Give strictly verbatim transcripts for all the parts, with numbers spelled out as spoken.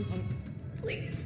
Please.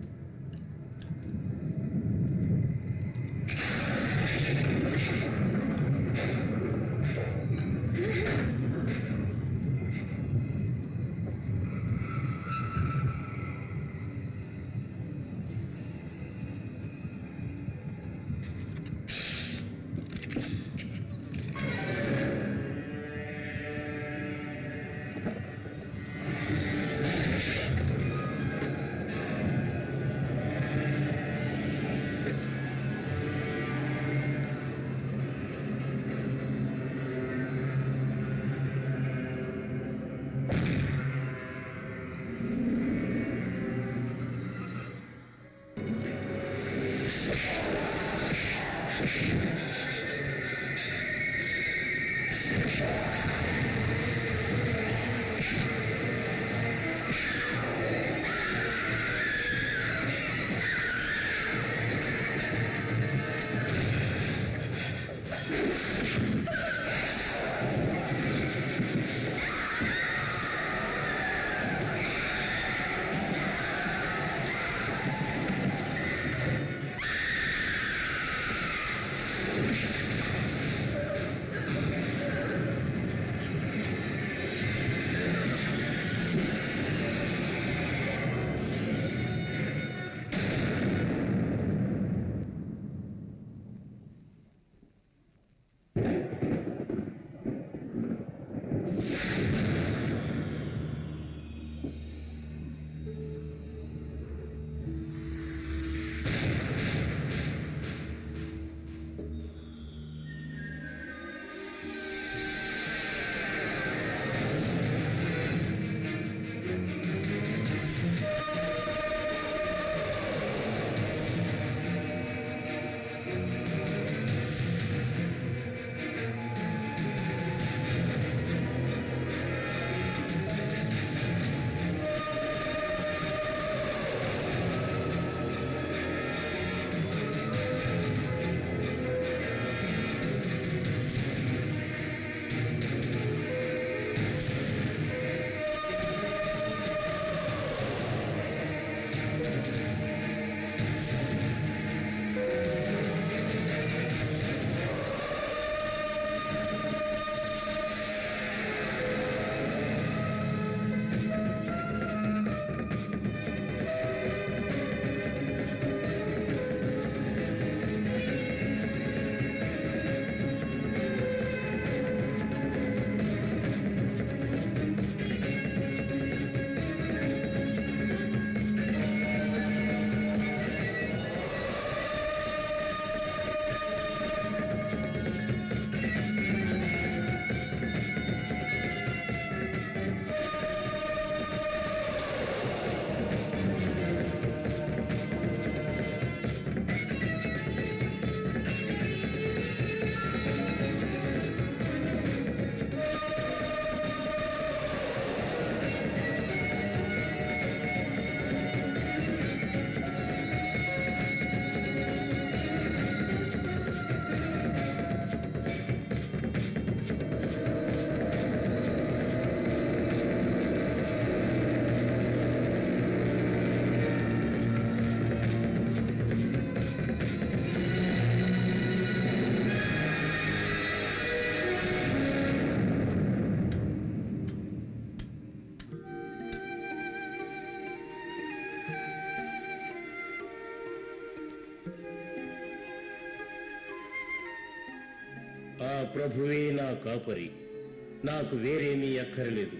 ఆ ప్రభువే నా కాపరి, నాకు వేరేమీ అక్కరలేదు.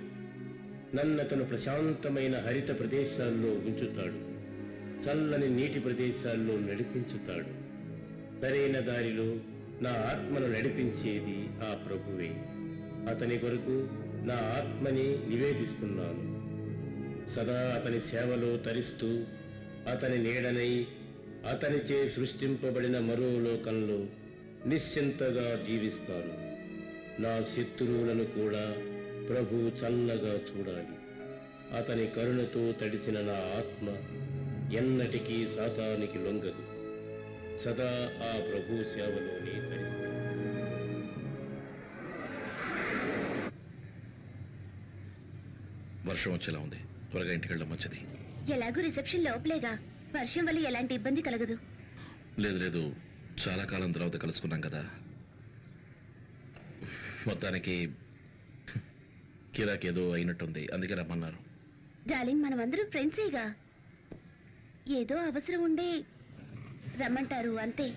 నన్నతను ప్రశాంతమైన హరిత ప్రదేశాల్లో ఉంచుతాడు, చల్లని నీటి ప్రదేశాల్లో నడిపించుతాడు. సరైన దారిలో నా ఆత్మను నడిపించేది ఆ ప్రభువే. అతని కొరకు నా ఆత్మని నివేదిస్తున్నాను. సదా అతని సేవలో తరిస్తూ అతని నీడనై అతనిచే సృష్టింపబడిన మరో లోకంలో నిశ్చింతగా జీవిస్తాను. నా శత్రువులను కూడా ప్రభు చల్లగా చూడాలి. అతని కరుణతో తడిసిన నా ఆత్మ ఎన్నటికీ సాతానికి లొంగదు. సదా ఆ ప్రభు సేవలోనే తరిస్తాను. వర్షం వచ్చేలా ఉంది, త్వరగా ఇంటికి వెళ్ళడం మంచిది. ఎలాగూ రిసెప్షన్ లోపలేగా, వర్షం వల్ల ఎలాంటి ఇబ్బంది కలగదు. లేదు లేదు, చాలా కాలం తర్వాత కలుసుకున్నాం కదా. మొత్తానికి కిరాకేదో అయినట్టుంది, అందుకే రమ్మన్నారు. డార్లింగ్, మనమందరం ఫ్రెండ్సేగా, ఏదో అవసరం ఉండే రమ్మంటారు అంతే.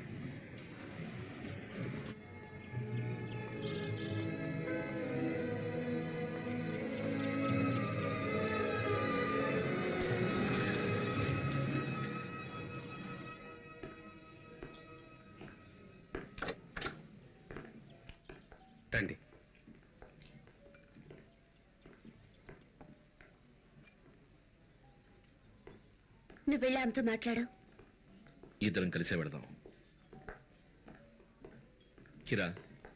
రండి. నువ్వు వెళ్ళి ఆమెతో మాట్లాడు. ఇద్దరం కలిసే పెడదాం. కిరా,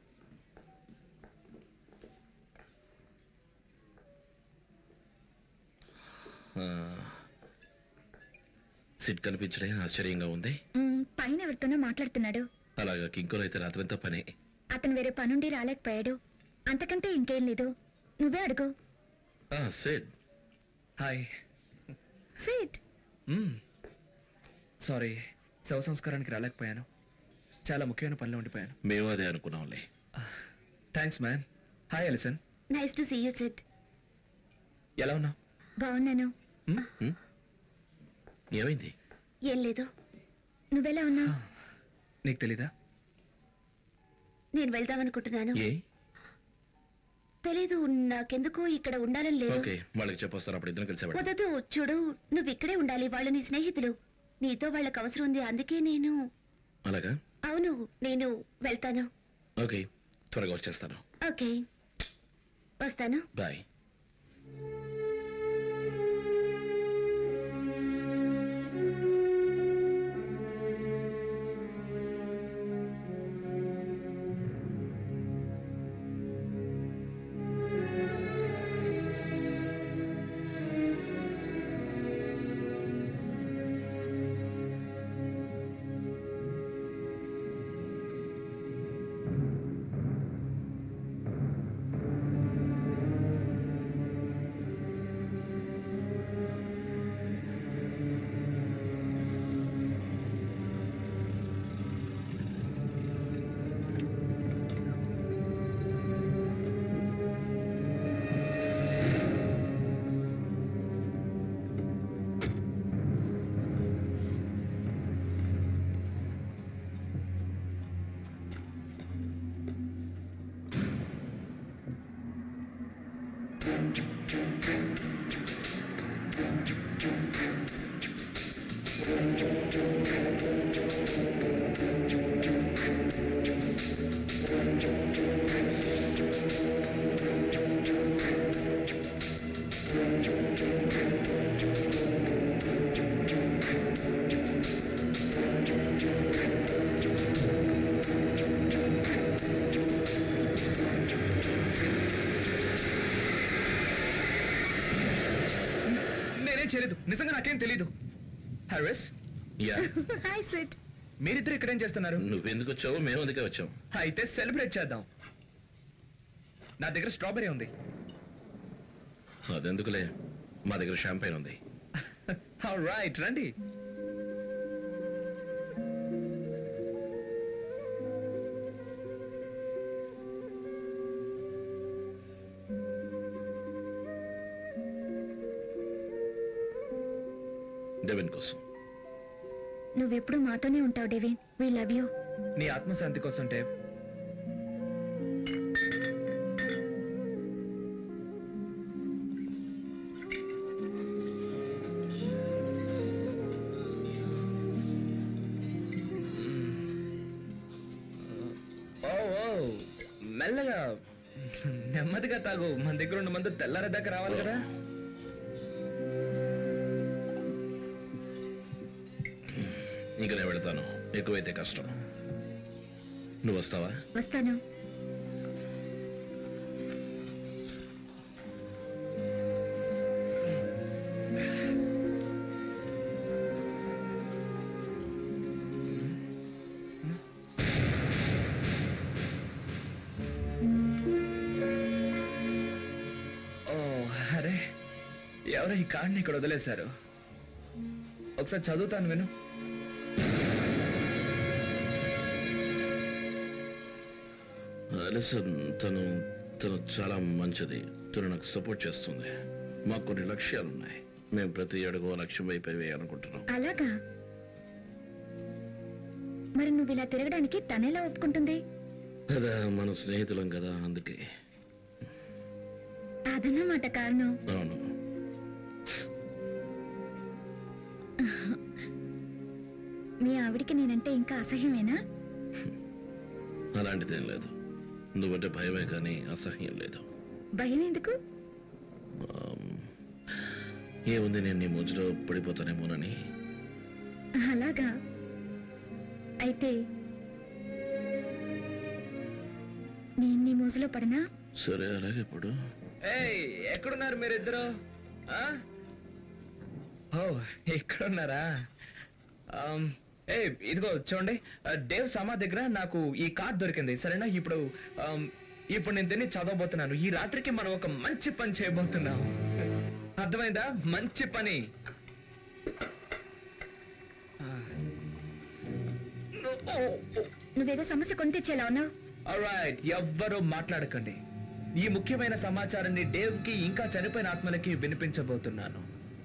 సిట్ కనిపించడే ఆశ్చర్యంగా ఉంది. పైన ఎవరితోనో మాట్లాడుతున్నాడు. అలాగా, కింకోలు అయితే రాత్రంతా పనే. అతను వేరే పనుండి రాలేకపోయాడు, అంతకంటే ఇంకేం లేదు. నువ్వే అడుగు. సిట్. హాయ్. సిట్. సారీ, శవ సంస్కారానికి రాలేకపోయాను. చాలా ముఖ్యమైన పనిలో ఉండిపోయాను. మేము అదే అనుకున్నాంలే. Thanks man. Hi Alison. Nice to see you Sid. ఎలా ఉన్నావు? బాగున్నాను. ఏమైంది? ఏం లేదు. నువ్వెలా ఉన్నావు? నీకు తెలీదా? నేను వెళ్దామనుకుంటున్నాను. ఏ? తెలీదు, నాకెందుకో ఇక్కడ ఉండాలని లేదు. ఓకే, వాళ్ళకి చెప్పొస్తారు, అప్పుడు ఇద్దరం కలిసి వెళ్దాం. వదదు, చూడు, నువ్వు ఇక్కడే ఉండాలి. వాళ్ళు నీ స్నేహితులు, నీతో వాళ్ళకి అవసరం ఉంది. అందుకే నేను. అలాగా? అవును, నేను వెళ్తాను. ఓకే, త్వరగా వచ్చేస్తాను. ఓకే, వస్తాను. బాయ్. నేనేం చేయలేదు, నిజంగా నాకేం తెలీదు. హారిస్. యా. Hi Sid. మీరిద్దరు ఇక్కడేం చేస్తున్నారు? నువ్వెందుకు వచ్చావు? మేము అందుకే వచ్చాం. అయితే సెలబ్రేట్ చేద్దాం. నా దగ్గర స్ట్రాబెరీ ఉంది. అదెందుకులే, మా దగ్గర షాంపైన్ ఉంది. రైట్, రండి. డెవిన్ కోసం. నువ్వెప్పుడు మాతోనే ఉంటావు డెవిన్. We love you. నీ ఆత్మశాంతి కోసం అంటే మెల్లగా నెమ్మదిగా తాగు. మన దగ్గర ఉన్న మందు తెల్లారేదాకా రావాలి కదా. ఇంకా నేను వెళతాను, ఎక్కువైతే కష్టం. నువ్వు వస్తావా? వస్తాను. ఓ అరే, ఎవరో ఈ కార్డ్ని ఇక్కడ వదిలేశారు. ఒకసారి చదువుతాను విను. అలిసన్ తను తను చాలా మంచిది. తను నాకు సపోర్ట్ చేస్తుంది. మాకు కొన్ని లక్ష్యాలు ఉన్నాయి. మేము ప్రతి అడుగు లక్ష్యం వైపు వేయాలనుకుంటున్నాం. అలాగా? మరి నువ్వు ఇలా తిరగడానికి తనేలా ఒప్పుకుంటుంది? కదా మన స్నేహితులం కదా, అందుకే. అదన్నమాట కారణం. అవును. మీ ఆవిడికి నేనంటే ఇంకా అసహ్యమేనా? అలాంటిదేం లేదు. నువ్వంటే భయమే కానీ అసహ్యం లేదు. భయం ఎందుకు? ఆమ్, ఏముంది, నేను నీ ముజ్జలో పడిపోతానేమోనని. అలాగా? అయితే నేను నీ మోజులో పడనా? సరే, అలాగే ఇప్పుడు. ఏయ్, ఎక్కడున్నారు మీరిద్దరు? ఆ? ఓ, ఎక్కడున్నారా? ఆమ్, ఏ ఇదిగో చూడండి, ఆ, దేవ్ సమా దగ్గర నాకు ఈ కార్డ్ దొరికింది. సరేనా? ఇప్పుడు ఆమ్, ఇప్పుడు నేను దీన్ని చదవబోతున్నాను. ఈ రాత్రికి మనం ఒక మంచి పని చేయబోతున్నాం. అర్థమైందా? మంచి పని. నువ్వేదో సమస్య కొని తెచ్చేలా ఉన్నావు. ఆల్రైట్, ఎవ్వరూ మాట్లాడకండి. ఈ ముఖ్యమైన సమాచారాన్ని డేవ్ కి ఇంకా చనిపోయిన ఆత్మలకి వినిపించబోతున్నాను.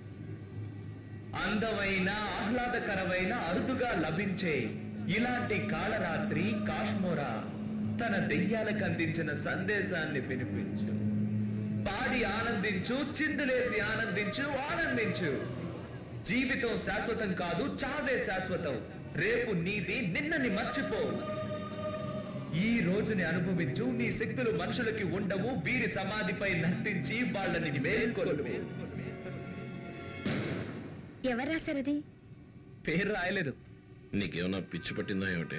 అందమైన, ఆహ్లాదకరమైన, అరుదుగా లభించే ఇలాంటి కాళరాత్రి కాశ్మోరా తన దెయ్యాలకు అందించిన సందేశాన్ని వినిపించు. పాడి ఆనందించు, చిందులేసి ఆనందించు, ఆనందించు. జీవితం శాశ్వతం కాదు, చావే శాశ్వతం. రేపు నీది, నిన్నని మర్చిపో. ఈ రోజుని అనుభవించు. నీ శక్తులు మనుషులకి ఉండవు. వీరి సమాధిపై నర్తించి వాళ్ళని మేల్కొలు. ఎవరు రాశారది? పేరు రాయలేదు. నీకేమన్నా పిచ్చి పట్టిందా ఏమిటి?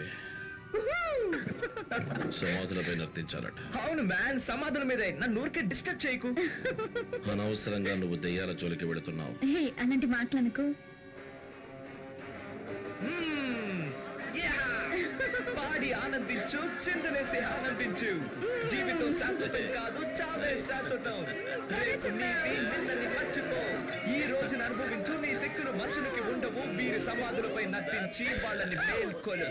సమాధులపై నర్తించాలట. అవును మ్యాన్, సమాధుల మీదే. నన్ను ఊరికే డిస్టర్బ్ చేయకు. అనవసరంగా నువ్వు దెయ్యాల జోలికి వెళుతున్నావు. హే, అలాంటి మాటలనుకో. మ్మ్. యా! పాడి ఆనందించు, చిందులేసి ఆనందించు. జీవితం శాశ్వతం కాదు, చావే శాశ్వతం. రేపు నీది, నిన్నని మర్చిపో. ఈ రోజును అనుభవించు. నీ శక్తులు మనుషులకి ఉండవు. వీరి సమాధులపై నర్తించి వాళ్ళని మేల్కొలు.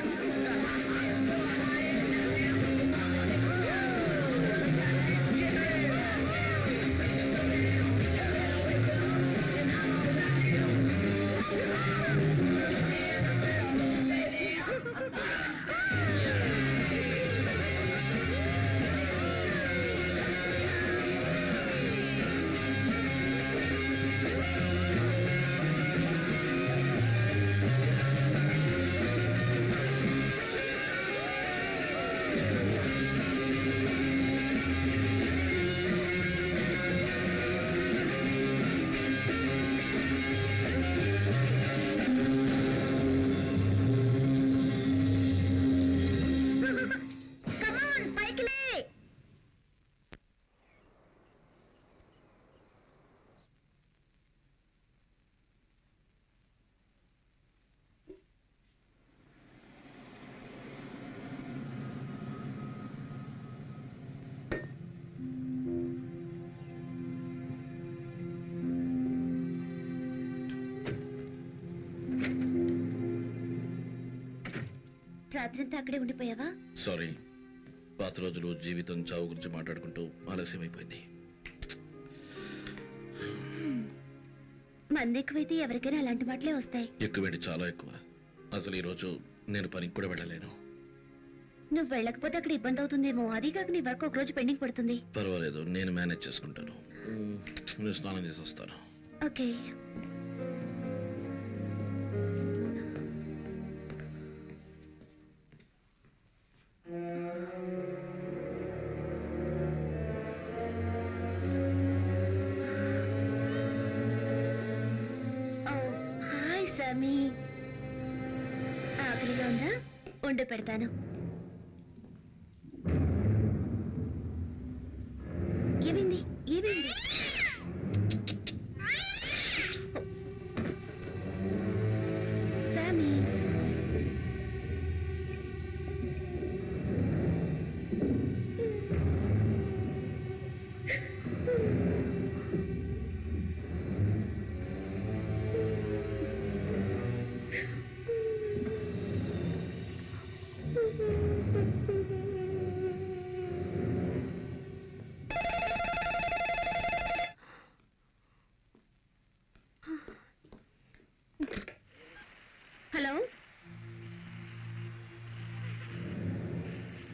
రాత్రంతా అక్కడే ఉండిపోయావా? సారీ, పాత రోజులు, జీవితం, చావు గురించి మాట్లాడుకుంటూ ఆలస్యమైపోయింది. మంది ఎక్కువైతే ఎవరికైనా అలాంటి మాటలే వస్తాయి. ఎక్కువేంటి, చాలా ఎక్కువ. అసలు ఈ రోజు నేను పనికి కూడా వెళ్ళలేను. నువ్వు వెళ్ళకపోతే అక్కడ ఇబ్బంది అవుతుందేమో. అది కాక నీ వర్క్ ఒక రోజు పెండింగ్ పడుతుంది. పర్వాలేదు, నేను మేనేజ్ చేసుకుంటాను. నేను స్నానం చేసి వస్తాను. ఓకే. హాయ్ సామి, ఆకలిగా ఉందా? వండి పెడతాను. ఏమైంది? ఏమైంది? సామి,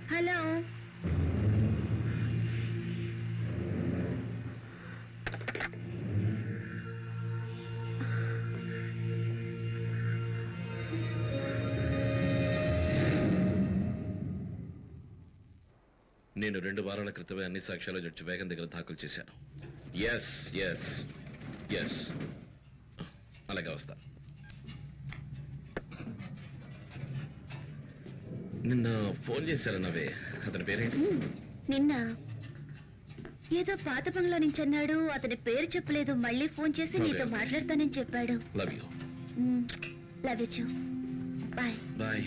హలో నేను రెండు వారాల క్రితమే అన్ని సాక్ష్యాలు జడ్జి వేగం దగ్గర దాఖలు చేశాను. ఎస్ ఎస్ ఎస్ అలాగే వస్తా. నిన్న ఫోన్ చేశారన్నవే, అతని పేరేంటి? నిన్న ఏదో పాత బంగ్లా నుంచి అన్నాడు. అతని పేరు చెప్పలేదు. మళ్ళీ ఫోన్ చేసి నీతో మాట్లాడతానని చెప్పాడు. Love you. Love you. Bye bye.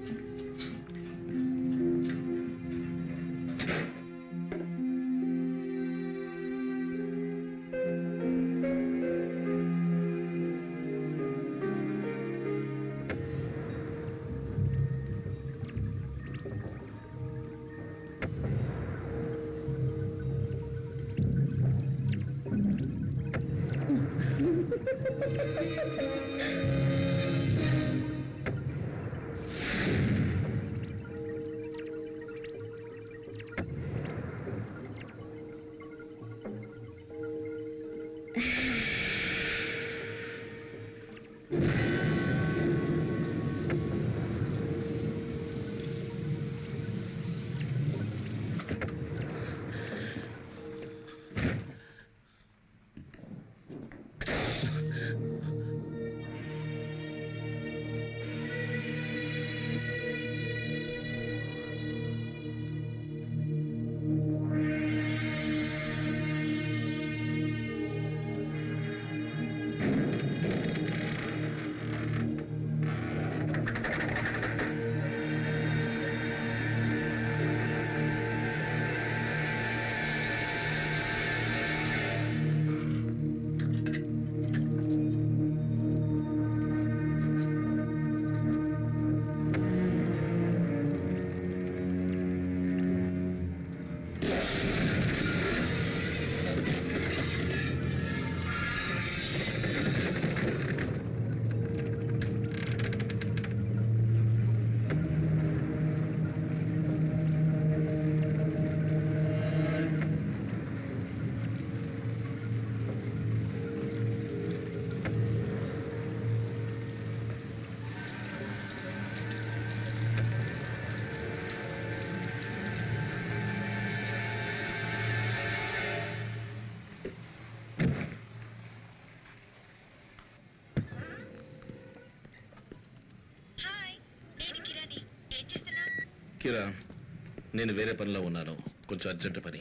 Kira, నేను వేరే పనిలో ఉన్నాను, కొంచెం అర్జెంట్ పని.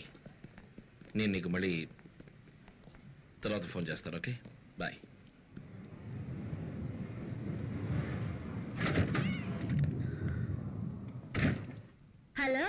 నేను నీకు మళ్ళీ తర్వాత ఫోన్ చేస్తాను. Okay, bye. హలో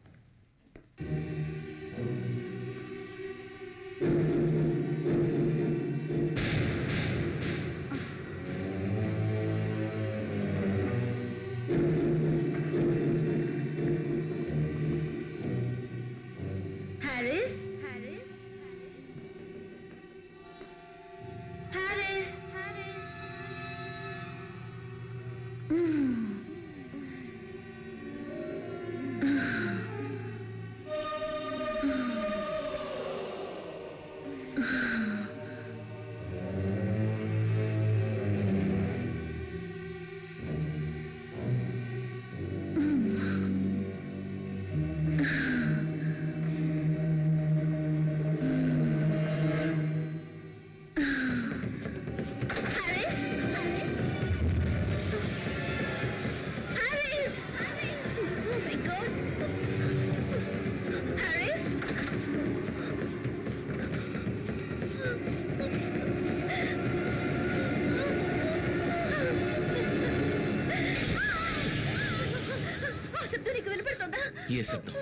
ఏ శబ్దం?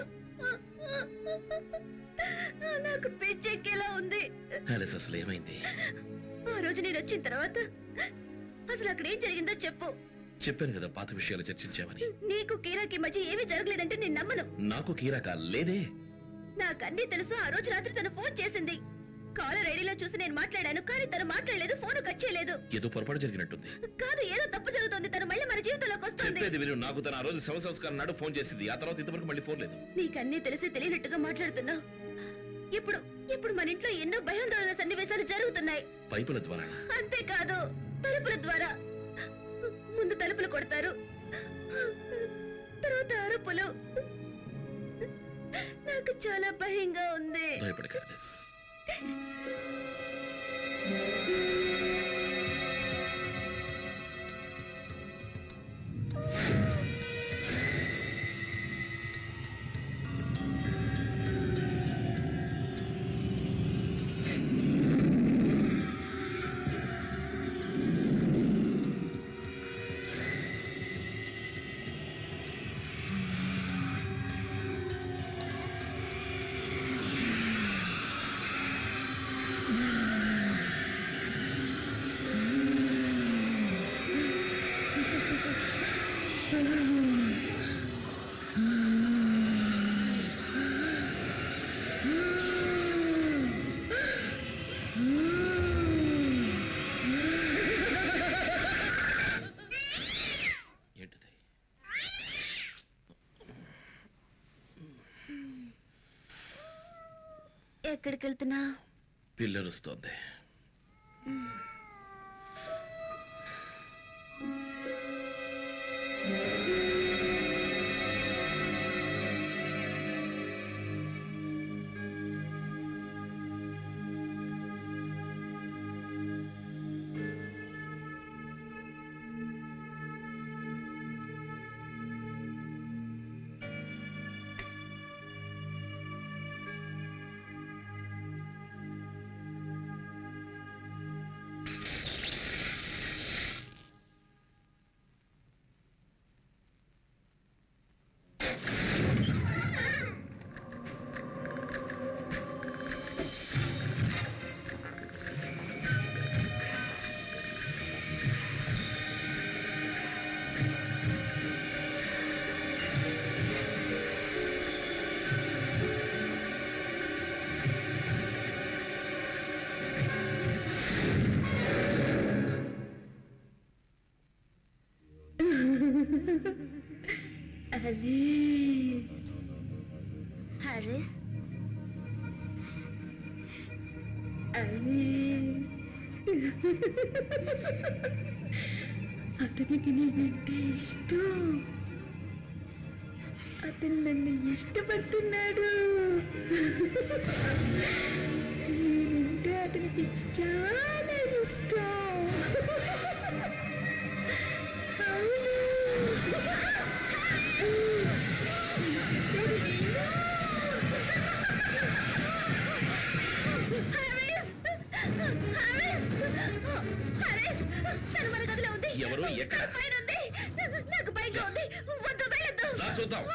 నాకు పిచ్చెక్కేలా ఉంది. అలెస్, అసలు ఏమైంది? ఆ రోజు నేను వచ్చిన తర్వాత అసలు అక్కడ ఏం జరిగిందో చెప్పు. చెప్పాను కదా, పాత విషయాలు చర్చించామని. నీకు కీరాకి మధ్య ఏమీ జరగలేదంటే నేను నమ్మను. నాకు కీరాక లేదే. నాకన్నీ తెలుసు. ఆ రోజు రాత్రి తను ఫోన్ చేసింది. కాలర్ ఐడీలో చూసి నేను మాట్లాడాను, కానీ తను మాట్లాడలేదు, ఫోన్ కట్ చేయలేదు. ఏదో పొరపాటు జరిగినట్టుంది. కాదు, ఏదో తప్పు జరుగుతుంది. తను మళ్ళీ మన జీవితంలోకి వస్తుంది. చెప్పేది వీరు నాకు తన ఆ రోజు శవ సంస్కారం నాడు ఫోన్ చేసింది. ఆ తర్వాత ఇంతవరకు మళ్ళీ ఫోన్ లేదు. నీకన్నీ తెలిసి తెలియనట్టుగా మాట్లాడుతున్నావు. ఇప్పుడు ఇప్పుడు మన ఇంట్లో ఎన్నో భయాందోళన సన్నివేశాలు జరుగుతున్నాయి. పైపుల ద్వారా? అంతేకాదు, తలుపుల ద్వారా. ముందు తలుపులు కొడతారు, తర్వాత అరుపులు. నాకు చాలా భయంగా ఉంది. భయపడకండి. ఎక్కడికి వెళ్తున్నా? పిల్లరుస్తోంది. హారిస్, అతనికి నేనంటే ఇష్టం. అతను నన్ను ఇష్టపడుతున్నాడు. నేనంటే అతనికి చాలా ఇష్టం. ఎవరు? ఎక్కడ? నాకు పైగా ఉంది. వద్దు, వెళ్ళొద్దు. రా చూద్దాం.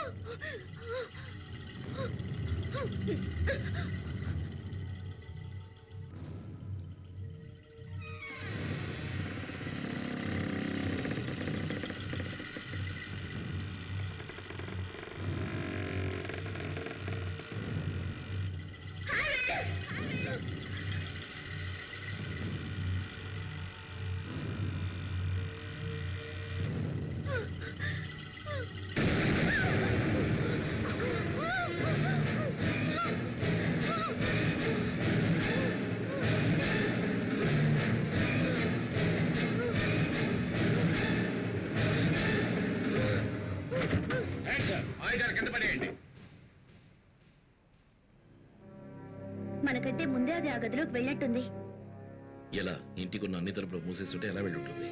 మనకంటే ముందే అది ఆ గదిలోకి వెళ్ళినట్టుంది. ఎలా? ఇంటికున్న అన్ని తలుపులు మూసేస్తుంటే ఎలా వెళ్ళి ఉంటుంది?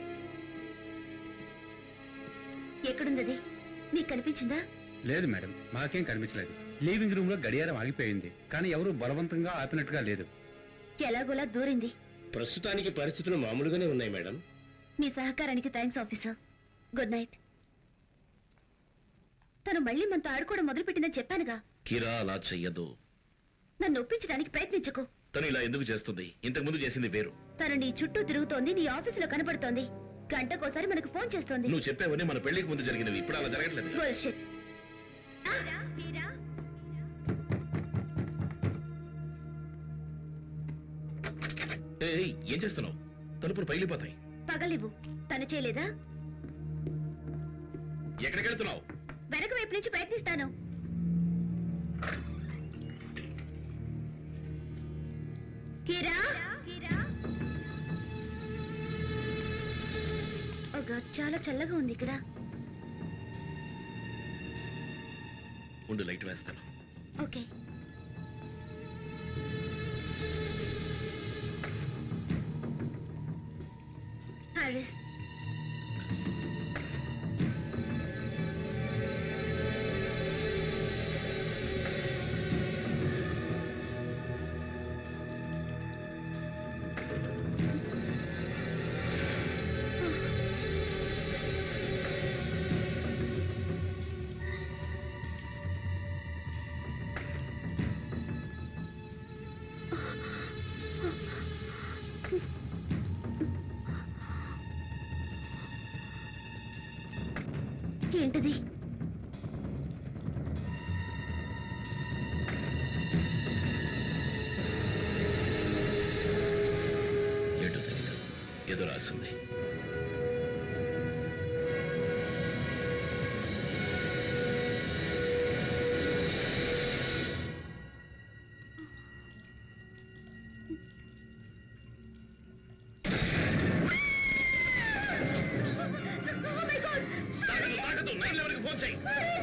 ఎక్కడుంది అది? నీకు కనిపించిందా? లేదు మేడం, మాకేం కనిపించలేదు. లివింగ్ రూమ్ లో గడియారం ఆగిపోయింది, కానీ ఎవరు బలవంతంగా ఆపినట్టుగా లేదు. ఎలాగోలా దూరింది. ప్రస్తుతానికి పరిస్థితులు మామూలుగానే ఉన్నాయి మేడం. మీ సహకారానికి థ్యాంక్స్ ఆఫీసర్. Good night. తను మళ్ళీ మనతో ఆడుకోవడం మొదలుపెట్టిందని చెప్పానుగా. కిరా అలా చెయ్యదు. నన్ను ఒప్పించడానికి ప్రయత్నించుకో. తను ఇలా ఎందుకు చేస్తుంది? ఇంతకు ముందు చేసింది వేరు. తను నీ చుట్టూ తిరుగుతోంది, నీ ఆఫీసులో కనబడుతోంది, గంటకోసారి మనకు ఫోన్ చేస్తోంది. నువ్వు చెప్పేవన్నీ మన పెళ్లికి ముందు జరిగినవి. ఇప్పుడు అలా జరగట్లేదు. Bullshit. ఏయ్, ఏం చేస్తున్నావు? తలుపులు పగిలిపోతాయి. పగలివ్వు. తను చేయలేదా? ఎక్కడికి వెళ్తున్నావు? వెనక వైపు నుంచి ప్రయత్నిస్తాను. కీరా ఒక చాలా చల్లగా ఉంది ఇక్కడ. ఉండు, లైట్ వేస్తాను. ఓకే. హారిస్, ఏంటిది? ఏంటో తెలీదు, ఏదో రాసింది. ఫోన్ చేయి.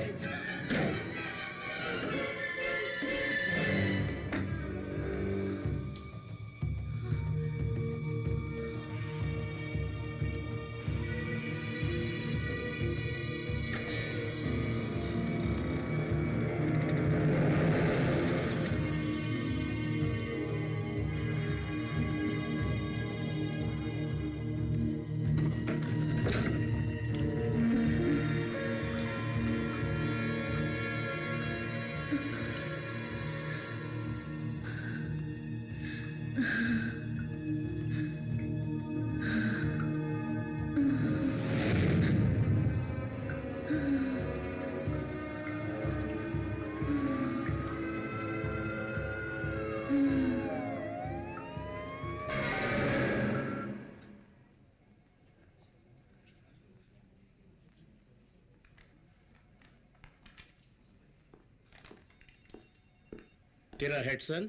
కిరా హెడ్సన్,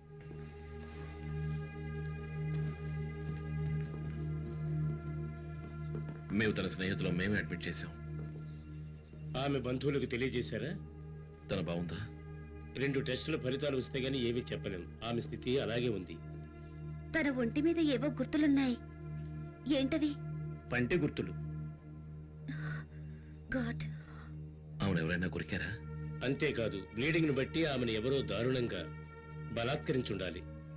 మేము తన స్నేహితులు మేమే అడ్మిట్ చేశాం. ఆమె బంధువులకు తెలియజేశారా? తన బాగుందా? రెండు టెస్టుల ఫలితాలు వస్తే గానీ ఏమీ చెప్పలేం. ఆమె స్థితి అలాగే ఉంది. తన ఒంటి మీద ఏవో గుర్తులున్నాయి. ఏంటవి? పంటి గుర్తులు. గాడ్. అవును, ఎవరైనా కొరికారా? అంతేకాదు, బ్లీడింగ్ ను బట్టి ఆమెను ఎవరో దారుణంగా బలాత్కరించుండాలి.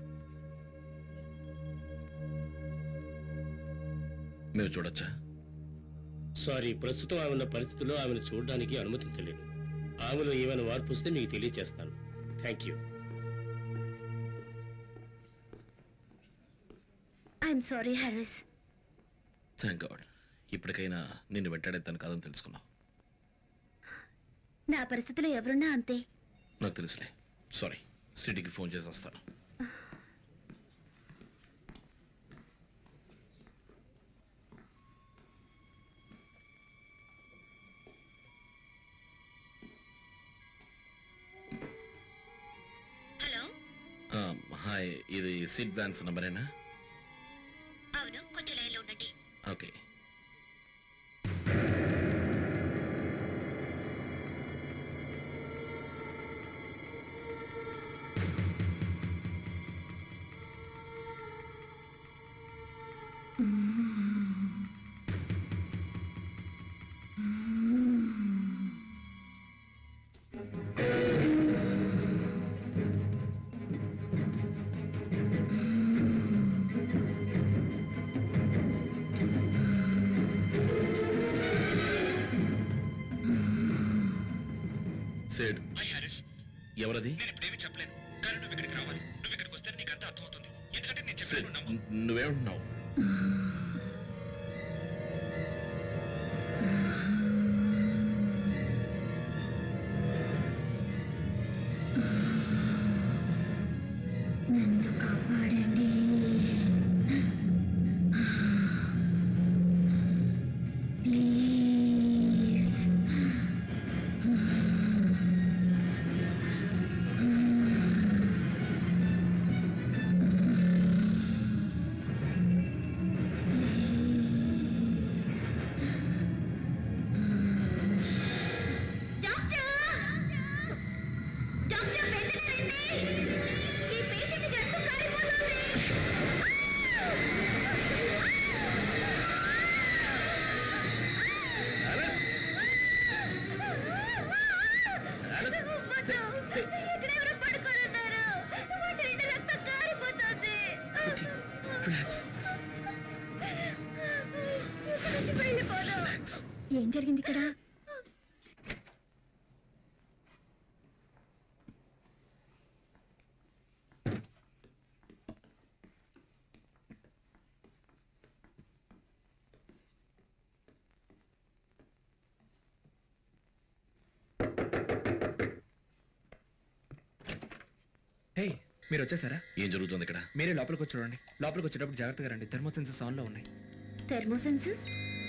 మేము చూడొచ్చా? సారీ, ప్రస్తుతం ఆమె ఉన్న పరిస్థితుల్లో ఆమెను చూడడానికి అనుమతించలేను. ఆమెలో ఏమైనా మార్పు వస్తే మీకు తెలియజేస్తాను. Thank you. I'm sorry Harris. Thank God, ఇప్పటికైనా నిన్ను వెంటాడేస్తాను కాదని తెలుసుకున్నావు. నా పరిస్థితిలో ఎవరున్నా అంతే. నాకు తెలుసులే. సారీ, సిటీకి ఫోన్ చేసి వస్తాను. హలో. హాయ్, ఇది సిడ్ వ్యాన్స్ నంబరేనా? అవును, కొంచెం లైన్లో ఉండండి. ఓకే. సేడ్, ఎవరది? నేను ఇప్పుడేమీ చెప్పలేను, కానీ నువ్వు ఇక్కడికి రావాలి. నువ్వు ఇక్కడికి వస్తే నీకు అంతా అర్థమవుతుంది. ఎందుకంటే నేను సేడ్, చెప్పాను. నువ్వేమంటున్నావు? నన్ను కాపాడండి. ప్లీజ్. రిలాక్స్. ఏం జరిగింది ఇక్కడ? హే, మీరు వచ్చేసారా? ఏం జరుగుతుంది ఇక్కడ? మీరే లోపలికి వచ్చి చూడండి. లోపలికి వచ్చేటప్పుడు జాగ్రత్తగా రండి. థర్మోసెన్సెస్ ఆన్లో ఉన్నాయి. థెర్మోసెన్సెస్?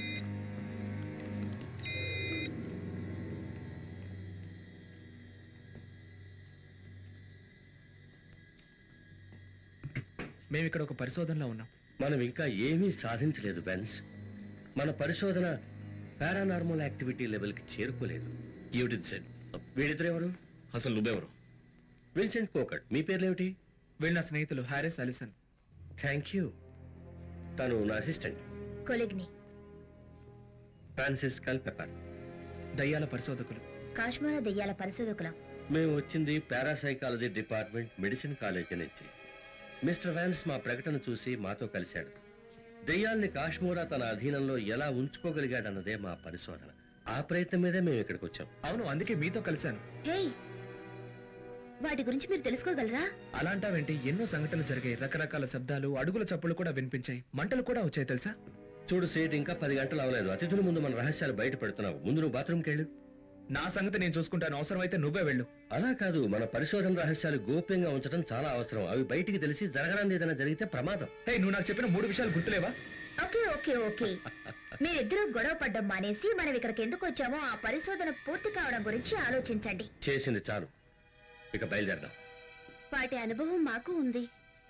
మేము ఇక్కడ ఒక పరిశోధనలో ఉన్నాం. మనం ఇంకా ఏమీ సాధించలేదు బెన్స్. మన పరిశోధన పారానార్మల్ యాక్టివిటీ లెవెల్కి చేరుకోలేదు. ఏమిటిది సెడ్? వీళ్ళిద్దరు ఎవరు? అసలు నువ్వెవరు? Vincent Kokot. మీ పేర్లేమిటి? వీళ్ళు నా స్నేహితులు హారిస్ అలిసన్. Thank you. తను నా అసిస్టెంట్ కొలిగ్ని. ఫ్రాన్సిస్ కల్పెపర్. దయ్యాల పరిశోధకులు. కాశ్మీర దెయ్యాల పరిశోధకులం. మేము వచ్చింది పారాసైకాలజీ డిపార్ట్మెంట్ మెడిసిన్ కాలేజీ నుంచి. మిస్టర్ వ్యాన్స్ మా ప్రకటన చూసి మాతో కలిశాడు. దెయ్యాల్ని కాశ్మీరా తన అధీనంలో ఎలా ఉంచుకోగలిగాడన్నదే మా పరిశోధన. ఆ ప్రయత్నం మీదే మేము ఇక్కడికి వచ్చాం. అవును, అందుకే మీతో కలిశాను. హే, వాటి గురించి మీరు తెలుసుకోగలరా? అలాంటావేంటి? ఎన్నో సంఘటనలు జరిగాయి. రకరకాల శబ్దాలు, అడుగుల చప్పులు కూడా వినిపించాయి. మంటలు కూడా వచ్చాయి తెలుసా? చూడు సేట్, ఇంకా పది గంటలు అవలేదు. అతిథుల ముందు మన రహస్యాలు బయట పెడుతున్నావు. ముందు నువ్వు బాత్రూమ్కి వెళ్ళు. నా సంగతి నేను చూసుకుంటాను. అవసరమైతే నువ్వే వెళ్ళు. అలా కాదు, మన పరిశోధన రహస్యాలు గోప్యంగా ఉంచడం చాలా అవసరం. అవి బయటికి తెలిసి జరగడానికి ఏదైనా జరిగితే ప్రమాదం. హే, నువ్వు నాకు చెప్పిన మూడు విషయాలు గుర్తులేవా? ఓకే ఓకే ఓకే మీరిద్దరూ గొడవ పడ్డం మానేసి మనం ఇక్కడికి ఎందుకు వచ్చామో ఆ పరిశోధన పూర్తి కావడం గురించి ఆలోచించండి. చేసింది చాలు, ఇక బయలుదేరదాం. వాటి అనుభవం మాకు ఉంది.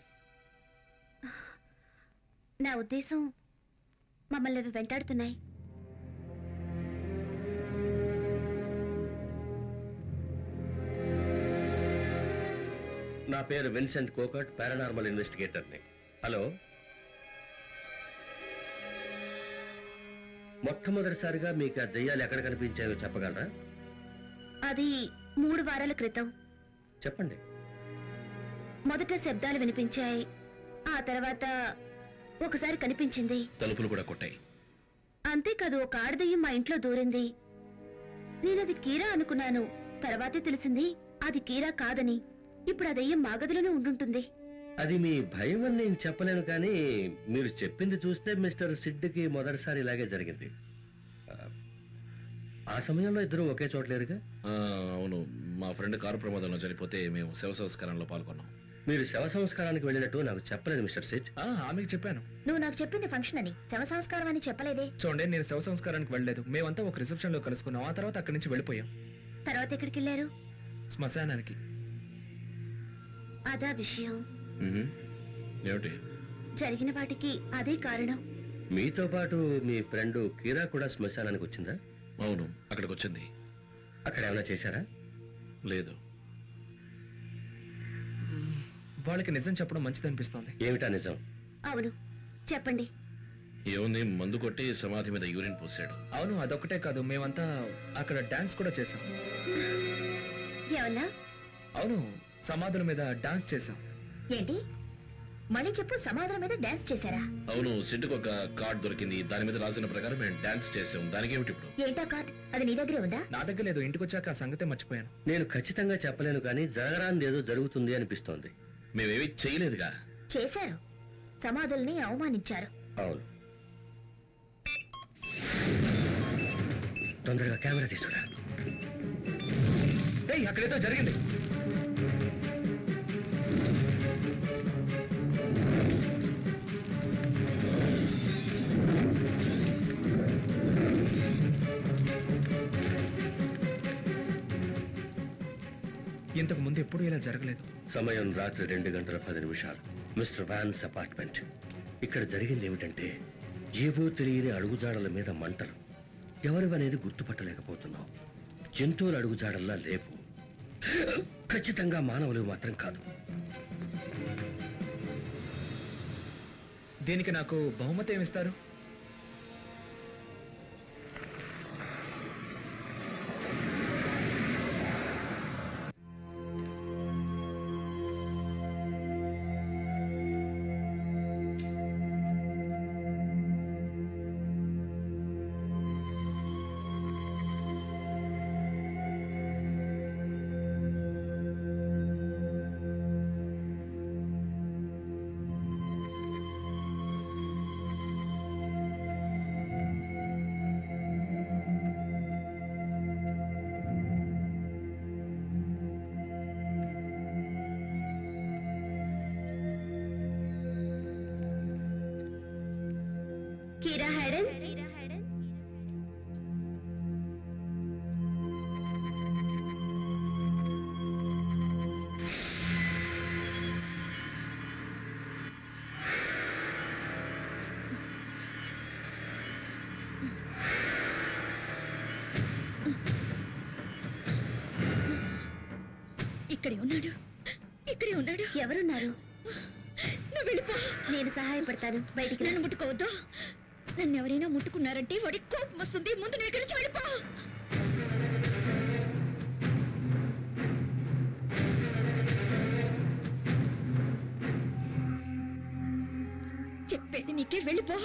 నా ఉద్దేశం, మమ్మల్ని అవి వెంటాడుతున్నాయి. నా పేరు విన్సెంట్ కోకట్, పారానార్మల్ ఇన్వెస్టిగేటర్ని. హలో, మొట్టమొదటిసారిగా మీకు ఆ దెయ్యాలు ఎక్కడ కనిపించాయో చెప్పగలరా? అది మూడు వారాల క్రితం. చెప్పండి. మొదట శబ్దాలు వినిపించాయి. ఆ తర్వాత ఒకసారి కనిపించింది. తలుపులు కూడా కొట్టాయి. అంతేకాదు, ఒక ఆడదయ్యం మా ఇంట్లో దూరింది. నేనది కీరా అనుకున్నాను. తర్వాతే తెలిసింది అది కీరా కాదని. ఇప్పుడు ఆ దెయ్యం మా గదిలోనే ఉండుంటుంది. అది మీ భయం అని నేను చెప్పలేను, కానీ మీరు చెప్పింది చూస్తే మిస్టర్ సిడ్కి మొదటిసారి ఇలాగే జరిగింది. ఆ, ఆ సమయంలో ఇద్దరు ఒకే చోట లేరుగా? ఆ, అవును, మా ఫ్రెండ్ కారు ప్రమాదంలో చనిపోతే మేము శవ సంస్కారంలో పాల్గొన్నాం. మీరు శవ సంస్కారానికి వెళ్ళినట్టు నాకు చెప్పలేదు మిస్టర్ సిడ్. ఆ, ఆమెకు చెప్పాను. నువ్వు నాకు చెప్పింది ఫంక్షన్ అని, శవ సంస్కారం అని చెప్పలేదే. చూడండి, నేను శవ సంస్కారానికి వెళ్ళలేదు. మేమంతా ఒక రిసెప్షన్ లో కలుసుకున్నాం. ఆ తర్వాత అక్కడి నుంచి వెళ్ళిపోయాం. తర్వాత ఎక్కడికి వెళ్ళారు? శ్మశానానికి. అదా విషయం. మ్మ్. ఏమిటి? జరిగిన వాటికి అదే కారణం. మీతో పాటు మీ ఫ్రెండ్ కీరా కూడా శ్మశానానికి వచ్చిందా? అవును, అక్కడికి వచ్చింది. అక్కడ ఏమైనా చేశారా? లేదు. వాళ్ళకి నిజం చెప్పడం మంచిదనిపిస్తోంది. ఏమిటా నిజం? అవును, చెప్పండి. ఏముంది, మందు కొట్టి సమాధి మీద యూరిన్ పోసాడు. అవును, అదొక్కటే కాదు, మేమంతా అక్కడ డాన్స్ కూడా చేసాం. ఏమన్నా? అవును, సమాధుల మీద డాన్స్ చేసాం. ఏంటి? మళ్ళీ చెప్పు. సమాధుల మీద డాన్స్ చేశారా? అవును, సిడ్కి ఒక కార్డ్ దొరికింది. దాని మీద రాసిన ప్రకారం మేము డాన్స్ చేసాం. దానికి ఏమిటి ఇప్పుడు? ఏంటా కార్డ్? అది నీ దగ్గరే ఉందా? నా దగ్గర లేదు. ఇంటికి వచ్చాక ఆ సంగతే మర్చిపోయాను. నేను ఖచ్చితంగా చెప్పలేను, కానీ జరగరాంది ఏదో జరుగుతుంది అనిపిస్తోంది. మేమేమీ చేయలేదుగా. చేశారు. సమాధుల్ని అవమానించారు. అవును. తొందరగా కెమెరా తీసుకురా. ఏయ్, అక్కడేదో జరిగింది. ఇంతకు ముందు ఎప్పుడు ఇలా జరగలేదు. సమయం రాత్రి రెండు గంటల పది నిమిషాలు. Mister Vance apartment. ఇక్కడ జరిగింది ఏమిటంటే, ఏవో తెలియని అడుగుజాడల మీద మంటలు. ఎవరివనేది గుర్తుపట్టలేకపోతున్నాం. జంతువుల అడుగుజాడల్లా లేవు. ఖచ్చితంగా మానవులు మాత్రం కాదు. దీనికి నాకు బహుమతి ఏమిస్తారు? కీరా హైడెన్ ఇక్కడే ఉన్నాడు ఇక్కడే ఉన్నాడు ఎవరున్నారు? నువ్వు వెళ్ళిపో. నేను సహాయపడతాను. బయటికి రా. నన్ను ముట్టుకోవద్దు. నన్ను ఎవరైనా ముట్టుకున్నారంటే వాడి కోపం వస్తుంది. ముందు నువ్వు ఇక్కడి నుంచి వెళ్ళిపో. చెప్పేది నీకే, వెళ్ళిపో.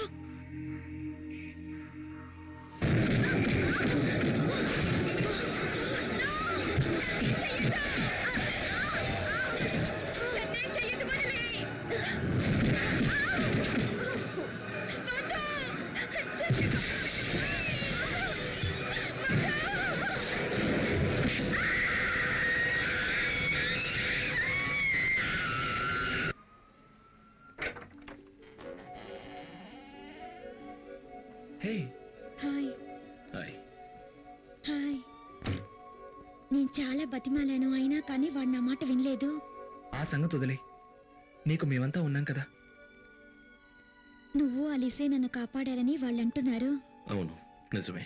Hey hi hi. హాయ్. నేను చాలా బతిమాలాను, అయినా కానీ వాడు నా మాట వినలేదు. ఆ సంగతి వదిలే. నీకు మేమంతా ఉన్నాం కదా. నువ్వు అలిసే నన్ను కాపాడారని వాళ్ళు అంటున్నారు. అవును, నిజమే.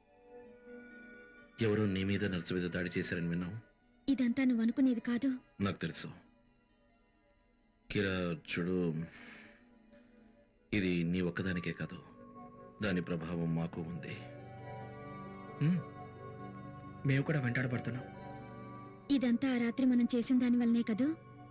ఎవరో నీ మీద నర్సు మీద దాడి చేశారని విన్నావు. ఇదంతా నువ్వు అనుకునేది కాదు. నాకు తెలుసు కిరా. చూడు, ఇది నీ ఒక్కదానికే కాదు, దాని ప్రభావం మాకు ఉంది. ఉమ్, మేము కూడా వెంటాడబడుతున్నాం. ఇదంతా ఆ రాత్రి మనం చేసిన దాని వల్లనే కదూ.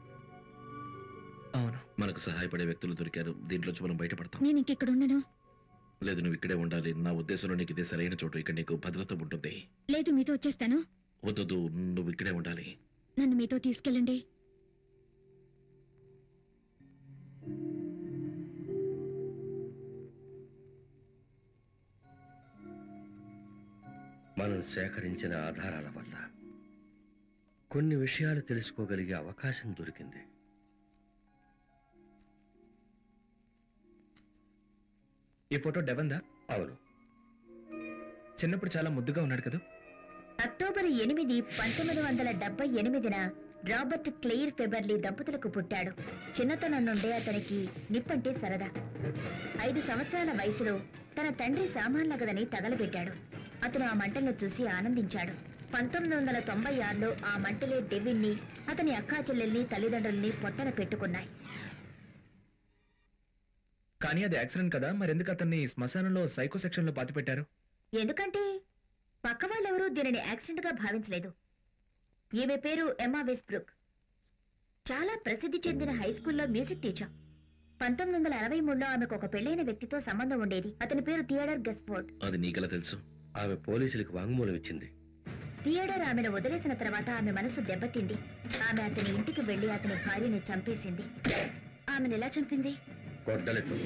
అవును. మనకు సహాయపడే వ్యక్తులు దొరికారు. దీంట్లోంచి మనం బయటపడతాం. నేను ఇంకెక్కడ ఉండను. లేదు, నువ్వు ఇక్కడే ఉండాలి. నా ఉద్దేశంలో నీకు ఇదే సరైన చోటు. ఇక్కడ నీకు భద్రత ఉంటుంది. లేదు, మీతో వచ్చేస్తాను. వద్దు, నువ్వు ఇక్కడే ఉండాలి. నన్ను మీతో తీసుకెళ్ళండి. మనం సేకరించిన ఆధారాల వల్ల కొన్ని విషయాలు తెలుసుకోగలిగే అవకాశం దొరికింది. ఈ ఫోటో డెవన్దా? అవును. చిన్నప్పుడు చాలా ముద్దుగా ఉన్నాడు కదా. అక్టోబర్ ఎనిమిది పంతొమ్మిది వందల డెబ్బై ఎనిమిదిన రాబర్ట్ క్లెయిర్ ఫెబర్లీ దంపతులకు పుట్టాడు. చిన్నతనం నుండే అతనికి నిప్పంటే సరదా. ఐదు సంవత్సరాల వయసులో తన తండ్రి సామాన్లగదని తగలబెట్టాడు. అతను ఆ మంటలను చూసి ఆనందించాడు. పంతొమ్మిది వందల తొంభై ఆరులో ఆ మంటలే డెవిన్ని, అతని అక్కా చెల్లెల్ని, తల్లిదండ్రుల్ని పొట్టన పెట్టుకున్నాయి. కానీ అది యాక్సిడెంట్ కదా, మరెందుకు అతన్ని శ్మశానంలో సైకో సెక్షన్ లో పాతి పెట్టారు? ఎందుకంటే పక్క వాళ్ళెవరూ దీనిని యాక్సిడెంట్ గా భావించలేదు. ఈమె పేరు ఎమ్మా వెస్బ్రూక్. చాలా ప్రసిద్ధి చెందిన హై స్కూల్లో మ్యూజిక్ టీచర్. పంతొమ్మిది వందల అరవై మూడులో ఆమెకు ఒక పెళ్లైన వ్యక్తితో సంబంధం ఉండేది. అతని పేరు థియేడర్ గస్ఫోర్డ్. అది నీకెలా తెలుసు? ఆమె పోలీసులకు వాంగ్మూలం ఇచ్చింది. థియేడర్ ఆమెను వదిలేసిన తర్వాత ఆమె మనసు దెబ్బతింది. ఆమె అతని ఇంటికి వెళ్లి అతని భార్యని చంపేసింది. ఆమెను ఎలా చంపింది? గొడ్డలతో.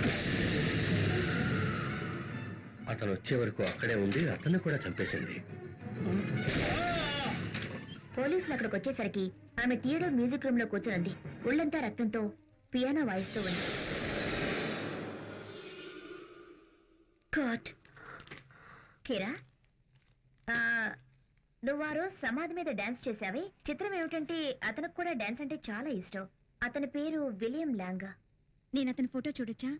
అతను వచ్చే వరకు అక్కడే ఉండి అతన్ని కూడా చంపేసింది. పోలీసులు అక్కడికి వచ్చేసరికి ఆమె థియేటర్ మ్యూజిక్ రూమ్ లో కూర్చుంది. ఒళ్ళంతా రక్తంతో పియానో వాయిస్తూ ఉంది. గాడ్. కిరా, ఆ, నువ్వు ఆ రోజు సమాధి మీద డాన్స్ చేశావే. చిత్రం ఏమిటంటే అతనికి కూడా డాన్స్ అంటే చాలా ఇష్టం. అతని పేరు విలియం లాంగా. నేను అతని ఫోటో చూడొచ్చా?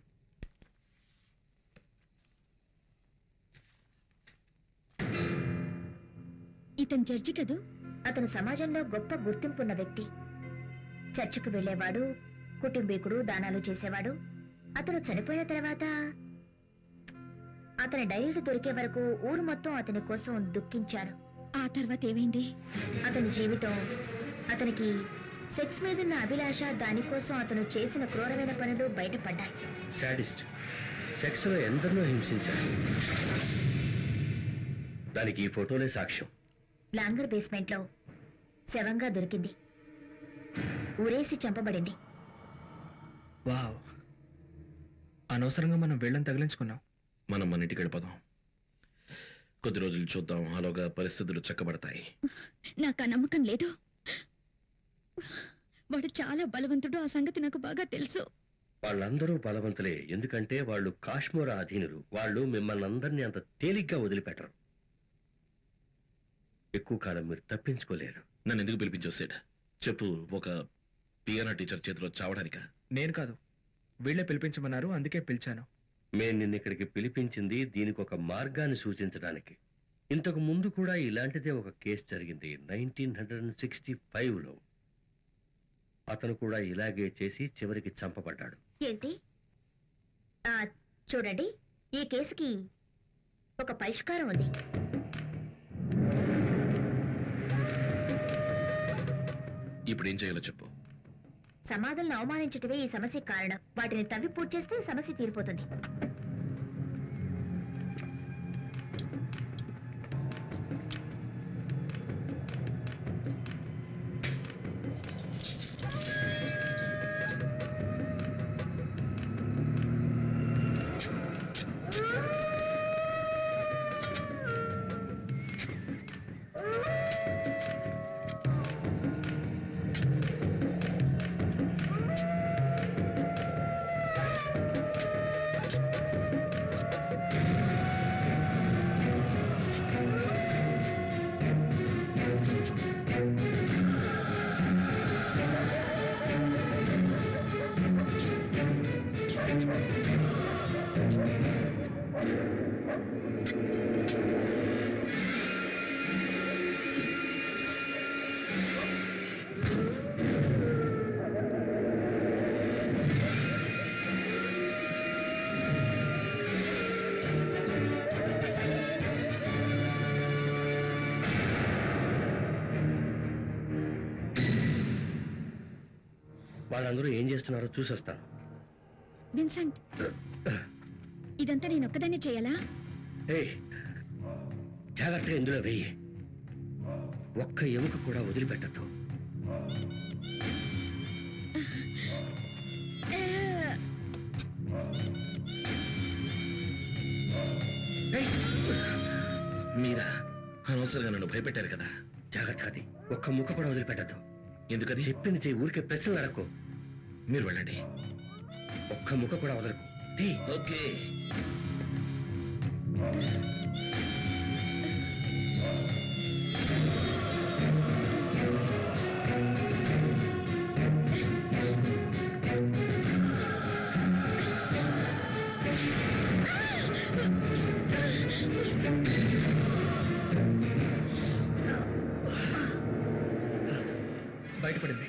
ఇతను జడ్జి కదూ. అతను సమాజంలో గొప్ప గుర్తింపున్న వ్యక్తి. చర్చికి వెళ్లేవాడు, కుటుంబీకుడు, దానాలు చేసేవాడు. అతను చనిపోయిన తర్వాత అతని డైరీలు దొరికే వరకు ఊరు మొత్తం అతని కోసం దుఃఖించారు. ఆ తర్వాత ఏమైంది? అతని జీవితం, అతనికి సెక్స్ మీదున్న అభిలాష, దానికోసం అతను చేసిన క్రూరమైన పనులు బయటపడ్డాయి. శాడిస్ట్. సెక్స్ లో ఎందరినో హింసించారు. దానికి ఈ ఫోటోలే సాక్ష్యం. లాంగర్ బేస్మెంట్ లో శవంగా దొరికింది. ఊరేసి చంపబడింది. వావ్, అనవసరంగా మనం వేళ్ళని తగిలించుకున్నాం. మనం మన ఇంటికి వెళ్ళిపోదాం. కొద్ది రోజులు చూద్దాం, అలాగా పరిస్థితులు చక్కబడతాయి. నాకు ఆ నమ్మకం లేదు. వాడు చాలా బలవంతుడు, ఆ సంగతి నాకు బాగా తెలుసు. వాళ్ళందరూ బలవంతులే, ఎందుకంటే వాళ్ళు కాశ్మీర అధీనులు. వాళ్ళు మిమ్మల్ని అందరినీ అంత తేలిగ్గా వదిలిపెట్టరు. ఎక్కువ కాలం మీరు తప్పించుకోలేరు. నన్ను ఎందుకు పిలిపించావు సేట్? చెప్పు. ఒక పియానో టీచర్ చేతిలో చావడానికా? నేను కాదు, వీళ్ళే పిలిపించమన్నారు, అందుకే పిలిచాను. మేము నిన్న ఇక్కడికి పిలిపించింది దీనికి ఒక మార్గాన్ని సూచించడానికి. ఇంతకు ముందు కూడా ఇలాంటిదే ఒక కేసు జరిగింది నైన్టీన్ హండ్రెడ్ సిక్స్టీ ఫైవ్ లో. అతను కూడా ఇలాగే చేసి చివరికి చంపబడ్డాడు. ఏంటి? ఆ, చూడండి, ఈ కేసుకి ఒక పరిష్కారం ఉంది. ఇప్పుడు ఏం చేయాలో చెప్పు. సమాధులను అవమానించటమే ఈ సమస్యకు కారణం. వాటిని తవ్వి పూర్తి చేస్తే సమస్య తీరిపోతుంది. వాళ్ళందరూ ఏం చేస్తున్నారో చూసొస్తాను. విన్సెంట్, ఇదంతా నేను ఒక్కదాన్ని చేయాలా? ఏయ్, జాగ్రత్తగా ఇందులో వెయ్యి. ఒక్క ఎముక కూడా వదిలిపెట్టద్దు. మీరా అనవసరంగా నన్ను భయపెట్టారు కదా. జాగ్రత్త, అది ఒక్క ముక్క కూడా వదిలిపెట్టద్దు. ఎందుకని? చెప్పింది చెయ్యి, ఊరికే ప్రశ్నలు అడక్కు. మీరు వెళ్ళండి. ఒక్క ముక్క కూడా వదలకు. తీ. ఓకే. బయటపడింది.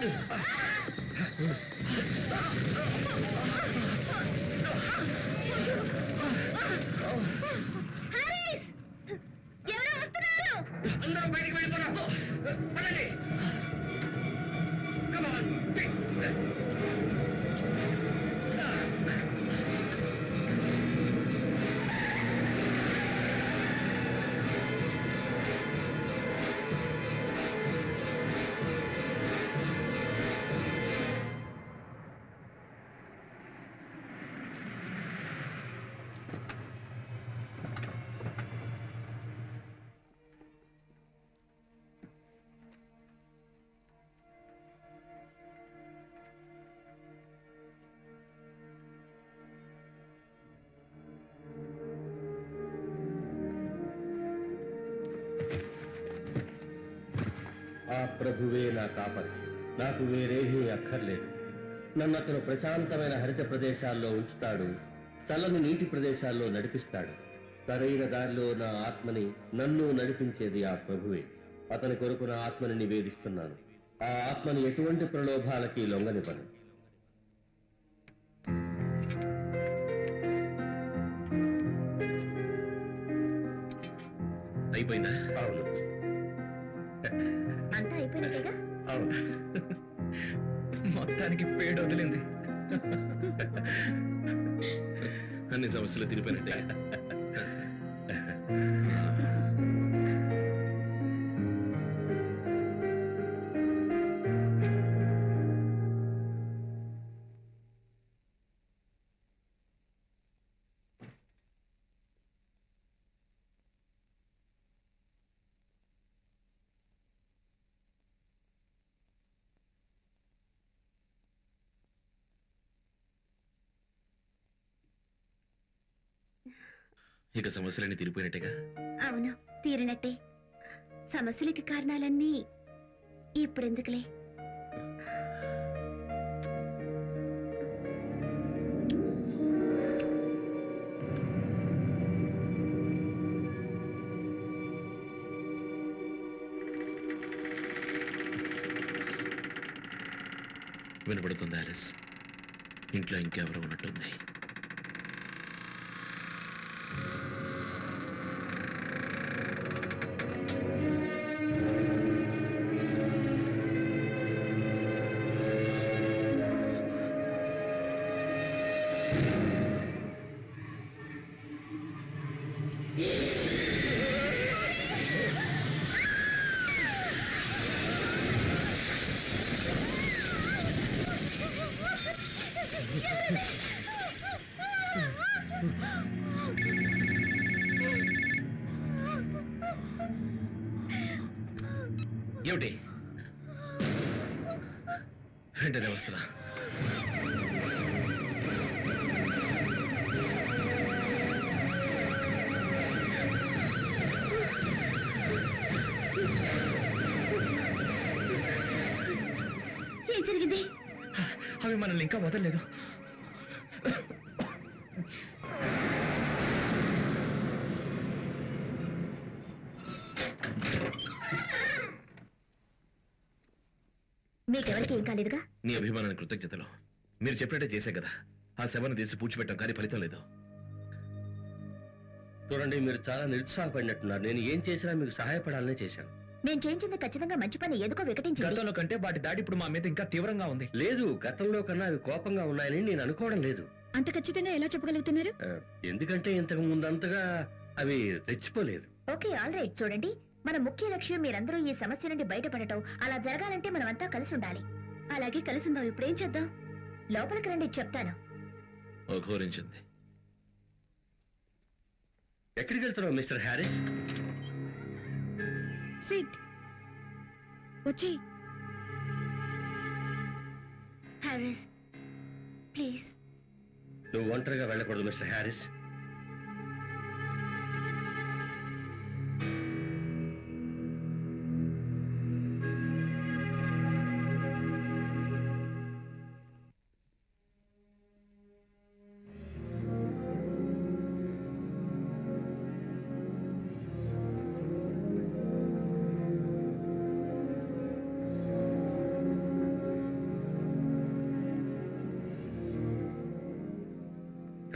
హారిస్! ఎవరో వస్తున్నారు! అందరూ బయటికి వెళ్ళిపోరా పడండి Come on, quick. ఆ ప్రభువే నా కాపరి, నాకు వేరేమీ అక్కర్లేదు. నన్ను అతను ప్రశాంతమైన హరిత ప్రదేశాల్లో ఉంచుతాడు, చల్లని నీటి ప్రదేశాల్లో నడిపిస్తాడు. సరైన దారిలో నా ఆత్మని నన్ను నడిపించేది ఆ ప్రభువే. అతని కొరకు నా ఆత్మని నివేదిస్తున్నాను. ఆ ఆత్మని ఎటువంటి ప్రలోభాలకి లొంగనివ్వను. అయిపోయిందా? అవును అంతా అయిపోయినట్టేగా? అవును మొత్తానికి పేడ వదిలింది. అన్ని సమస్యలు తిరిగిపోయినట్టే. ఇక సమస్యలన్నీ తిరిగిపోయినట్టేగా? అవును, తీరినట్టే. సమస్యలకి కారణాలన్నీ ఇప్పుడెందుకులే. వినపడుతుంది ఆలిస్, ఇంట్లో ఇంకెవరో ఉన్నట్టుంది. ఏమిటి వెంటనే వస్తున్నా. ఏం జరిగింది? అవి మనల్ని ఇంకా వదలలేదు. మీకెవరికి ఏం కాలేదుగా? నీ అభిమానానికి కృతజ్ఞతలు. మీరు చెప్పినట్టే చేశా కదా. ఆ శవాన్ని తీసి పూడ్చిపెట్టాం, కానీ ఫలితం లేదు. చూడండి, మీరు చాలా నిరుత్సాహపడినట్టున్నారు. నేను ఏం చేసినా మీకు సహాయపడాలనే చేశాను. నేను చేయించింది ఖచ్చితంగా మంచి పని, ఎందుకో వికటించింది. గతంలో కంటే వాటి దాడి ఇప్పుడు మా మీద ఇంకా తీవ్రంగా ఉంది. లేదు, గతంలో కన్నా అవి కోపంగా ఉన్నాయని నేను అనుకోవడం లేదు. అంత ఖచ్చితంగా ఎలా చెప్పగలుగుతున్నారు? ఆ, ఎందుకంటే ఇంతకు ముందంతగా అవి రెచ్చిపోలేదు. Okay, all right. చూడండి, మన ముఖ్య లక్ష్యం మీరందరూ ఈ సమస్య నుండి బయటపడటం. అలా జరగాలంటే మనమంతా కలిసి ఉండాలి. అలాగే కలిసి ఉందాం. ఇప్పుడేం చేద్దాం? లోపలికి రండి, చెప్తాను. ఘోరించింది. ఎక్కడికి వెళ్తున్నావు మిస్టర్ హ్యారిస్? సిట్ వచ్చి. Harris, please. నువ్వు ఒంటరిగా వెళ్ళకూడదు మిస్టర్ హ్యారిస్.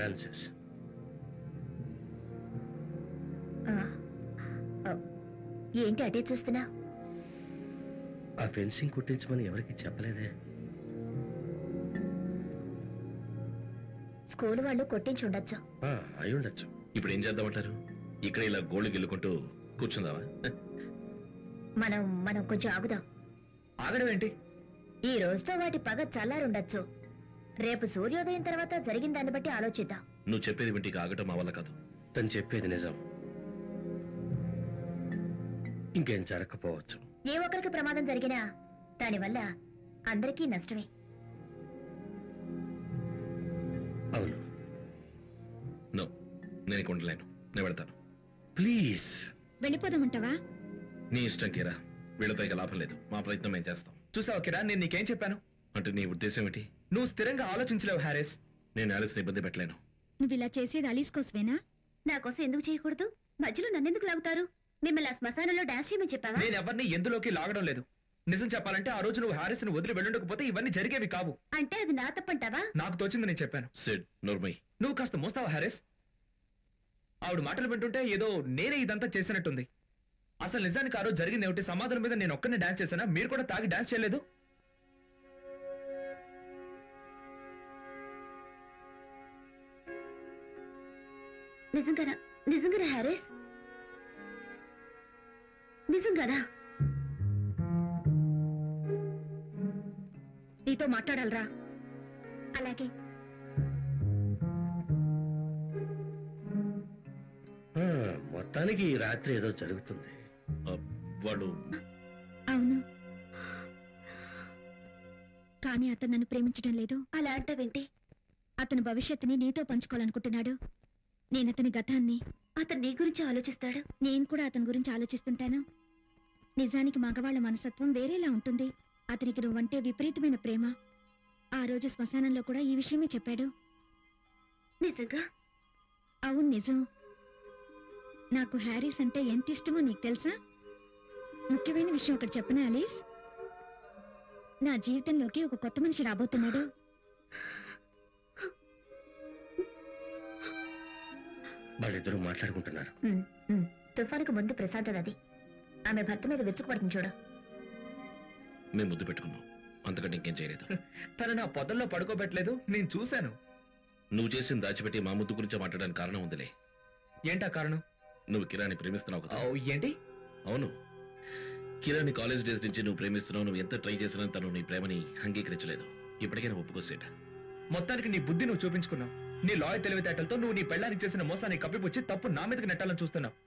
ఫ్రాన్సిస్. ఆ, ఆ, ఏంటి అటే చూస్తున్నా? ఆ ఫెన్సింగ్ కుట్టించమని ఎవరికి చెప్పలేదే. స్కూల్ వాళ్ళు కొట్టించి ఉండొచ్చు. ఆ, అయి ఉండొచ్చు. ఇప్పుడు ఏం చేద్దామంటారు? ఇక్కడ ఇలా గోళ్ళు గిల్లుకుంటూ కూర్చుందావా? మనం మనం కొంచెం ఆగుదాం. ఆగడం ఏంటి? ఈ రోజుతో వాటి పగ చల్లారుండొచ్చు. రేపు సూర్యోదయం తర్వాత జరిగిన దాన్ని బట్టి ఆలోచిద్దాం. నువ్వు చెప్పేది వింటే ఇక ఆగటం మా వల్ల కాదు. తను చెప్పేది నిజం. ఇంకేం జరగకపోవచ్చు. ఏ ఒక్కరికి ప్రమాదం జరిగినా దానివల్ల అందరికీ నష్టమే. అవును. నో, నేను ఇక ఉండలేను. నేను వెళ్తాను. ప్లీజ్. వెళ్ళిపోదామంటావా? నీ ఇష్టం కీరా. వీళ్ళతో ఇక లాభం లేదు. మా ప్రయత్నం మేము చేస్తాం. చూసావు కిరా, నేను నీకేం చెప్పాను? అంటే నీ ఉద్దేశం ఏంటి? నువ్వు స్థిరంగా ఆలోచించలేవు హారిస్. నేను ఆలిస్ని ఇబ్బంది పెట్టలేను. నువ్వు ఇలా చేసేది అలీస్ కోసమేనా? నా కోసం ఎందుకు చేయకూడదు? మధ్యలో నన్నెందుకు లాగుతారు? మిమ్మల్ని ఆ శ్మశానంలో డాన్స్ చేయమని చెప్పావా? నేను ఎవరిని ఎందులోకి లాగడం లేదు. నిజం చెప్పాలంటే ఆ రోజు నువ్వు హారిస్ ను వదిలి వెళ్ళుండకపోతే ఇవన్నీ జరిగేవి కావు. అంటే అది నా తప్పంటావా? నాకు తోచింది నేను చెప్పాను. సిడ్, నోర్మై. నువ్వు కాస్త మోస్తావా హారిస్? ఆవిడ మాటలు వింటుంటే ఏదో నేనే ఇదంతా చేసినట్టుంది. అసలు నిజానికి ఆ రోజు జరిగింది ఏమిటి? సమాధానం మీద నేను ఒక్కనే డాన్స్ చేశానా? మీరు కూడా తాగి డాన్స్ చేయలేదు? నిజంగానా? నిజంగానా హారిస్? నిజంగానా? నీతో మాట్లాడాలరా? అలాగే. ఆ, మొత్తానికి ఈ రాత్రి ఏదో జరుగుతుంది. ఆ, వాడు అవును, కానీ అతను నన్ను ప్రేమించడం లేదు. అలా అంటావేంటి? అతని భవిష్యత్తుని నీతో పంచుకోవాలనుకుంటున్నాడు. నేను అతని గతాన్ని. అతను నీ గురించి ఆలోచిస్తాడు. నేను కూడా అతని గురించి ఆలోచిస్తుంటాను. నిజానికి మగవాళ్ల మనసత్వం వేరేలా ఉంటుంది. అతనికి నువ్వంటే విపరీతమైన ప్రేమ. ఆ రోజు శ్మశానంలో కూడా ఈ విషయమే చెప్పాడు. నిజంగా? అవును, నిజం. నాకు హ్యారీస్ అంటే ఎంత ఇష్టమో నీకు తెలుసా? ముఖ్యమైన విషయం ఒకటి చెప్పనా అలీస్? నా జీవితంలోకి ఒక కొత్త మనిషి రాబోతున్నాడు. వాళ్ళిద్దరూ మాట్లాడుకుంటున్నారు. ఉమ్, ఉమ్. తుఫానుకు ముందు ప్రశాంతది అది. ఆమె భర్త మీద వెచ్చుకుపడుతుంది చూడు. మేము ముద్దు పెట్టుకున్నాం. అంతకంటే ఇంకేం చేయలేదు. తను నా పొదల్లో పడుకోబెట్టలేదు, నేను చూశాను. నువ్వు చేసిన దాచిపెట్టి మా ముద్దు గురించి మాట్లాడడానికి కారణం ఉందిలే. ఏంటా కారణం? నువ్వు కిరాని ప్రేమిస్తున్నావు కదా? ఓ, ఏంటి? అవును, కిరాని కాలేజ్ డేస్ నుంచి నువ్వు ప్రేమిస్తున్నావు. నువ్వు ఎంత ట్రై చేసినా తను నీ ప్రేమని అంగీకరించలేదు. ఇప్పటికైనా ఒప్పుకోసేట. మొత్తానికి నీ బుద్ధి నువ్వు చూపించుకున్నావు. నీ లాయర్ తెలివితేటలతో నువ్వు నీ పెళ్ళానికి చేసిన మోసాన్ని కప్పిపుచ్చి తప్పు నా మీదకి నెట్టాలని చూస్తున్నావు.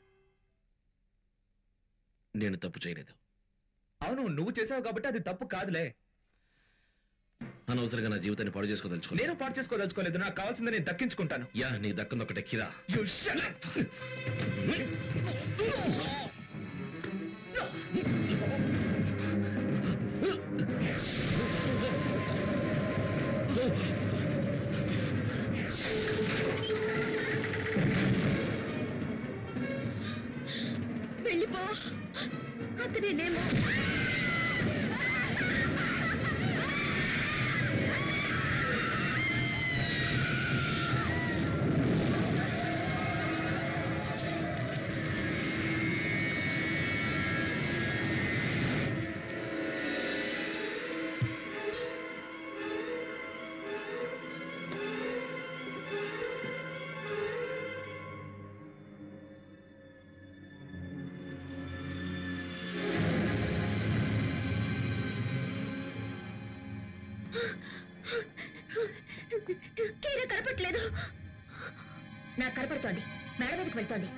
నేను తప్పు చేయలేదు. అవును, నువ్వు చేసావు కాబట్టి అది తప్పు కాదులే. అనవసరంగా నా జీవితాన్ని పాడు చేసుకోదలుచుకో. నేను పాటు చేసుకోదలుచుకోలేదు. నాకు కావాల్సింది నేను దక్కించుకుంటాను. యా, నీ దక్కంది ఒకటే కిరా. You shut up! వెళ్ళిపో. అతనేనేమో. కీర కనపట్లేదు. నాకు కనపడుతోంది. మేడ మీదకి వెళ్తోంది.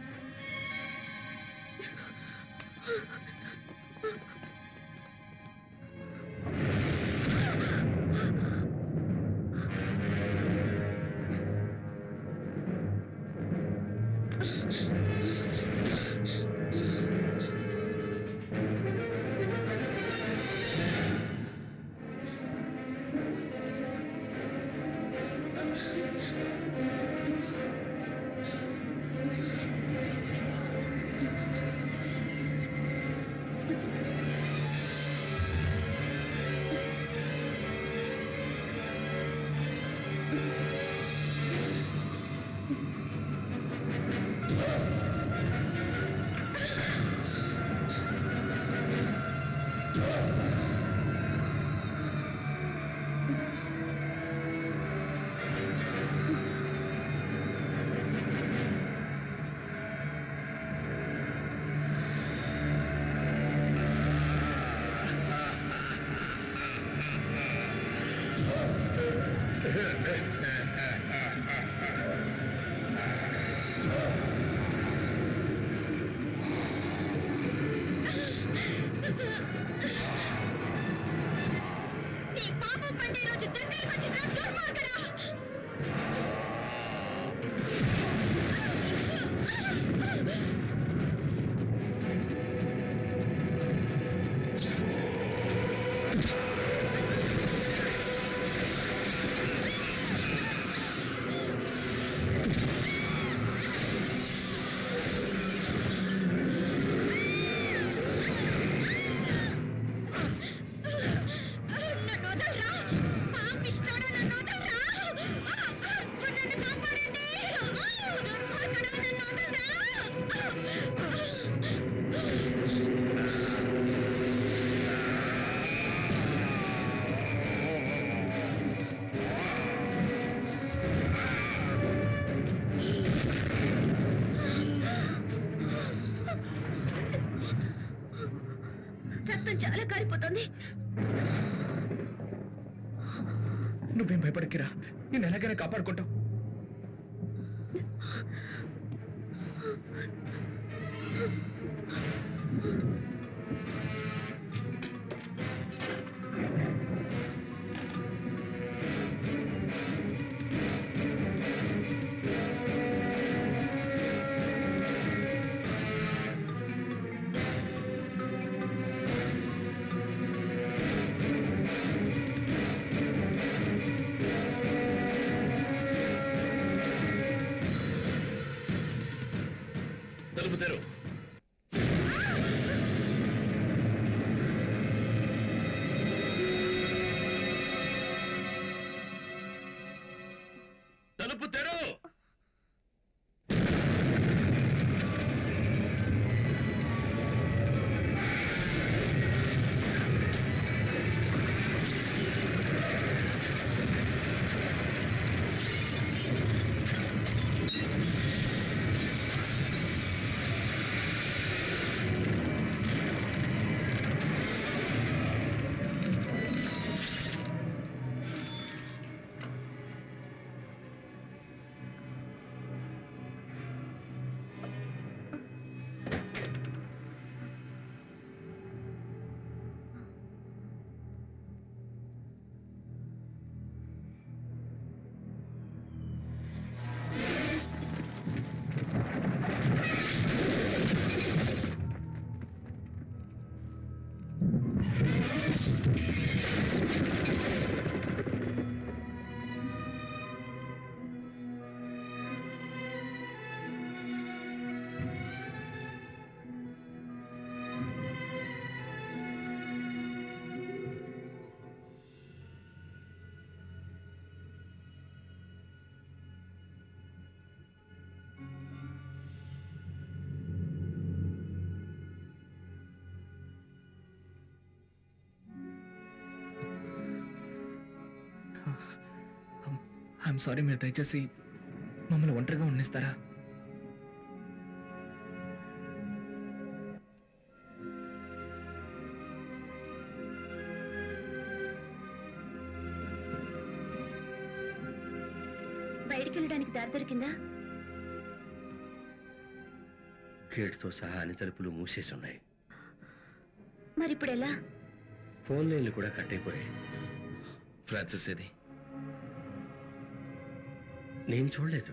నీ పాపం పండే రోజు దగ్గరికి వచ్చిన దుర్మార్గుడా! నన్ను వదలరా! పాపిస్తోడా, నన్ను వదలరా! నన్ను కాపాడండి! దుర్మార్గుడా, నన్ను వదలరా! రక్తం చాలా కారిపోతుంది. నువ్వేం భయపడకిరా, నేను ఎలాగైనా కాపాడుకుంటావు. తలుపు తెరు. తలుపు తెరు. ఐఎమ్ సారీ, మీరు దయచేసి మమ్మల్ని ఒంటరిగా ఉండేస్తారా? బయటికి వెళ్ళడానికి దారి దొరికిందా? గేటుతో సహా అన్ని తలుపులు మూసేసి ఉన్నాయి. మరిప్పుడు ఎలా? ఫోన్ లైన్లు కూడా కట్ అయిపోయాయి. ఫ్రాన్సిస్ ఏది? నేను చూడలేదు.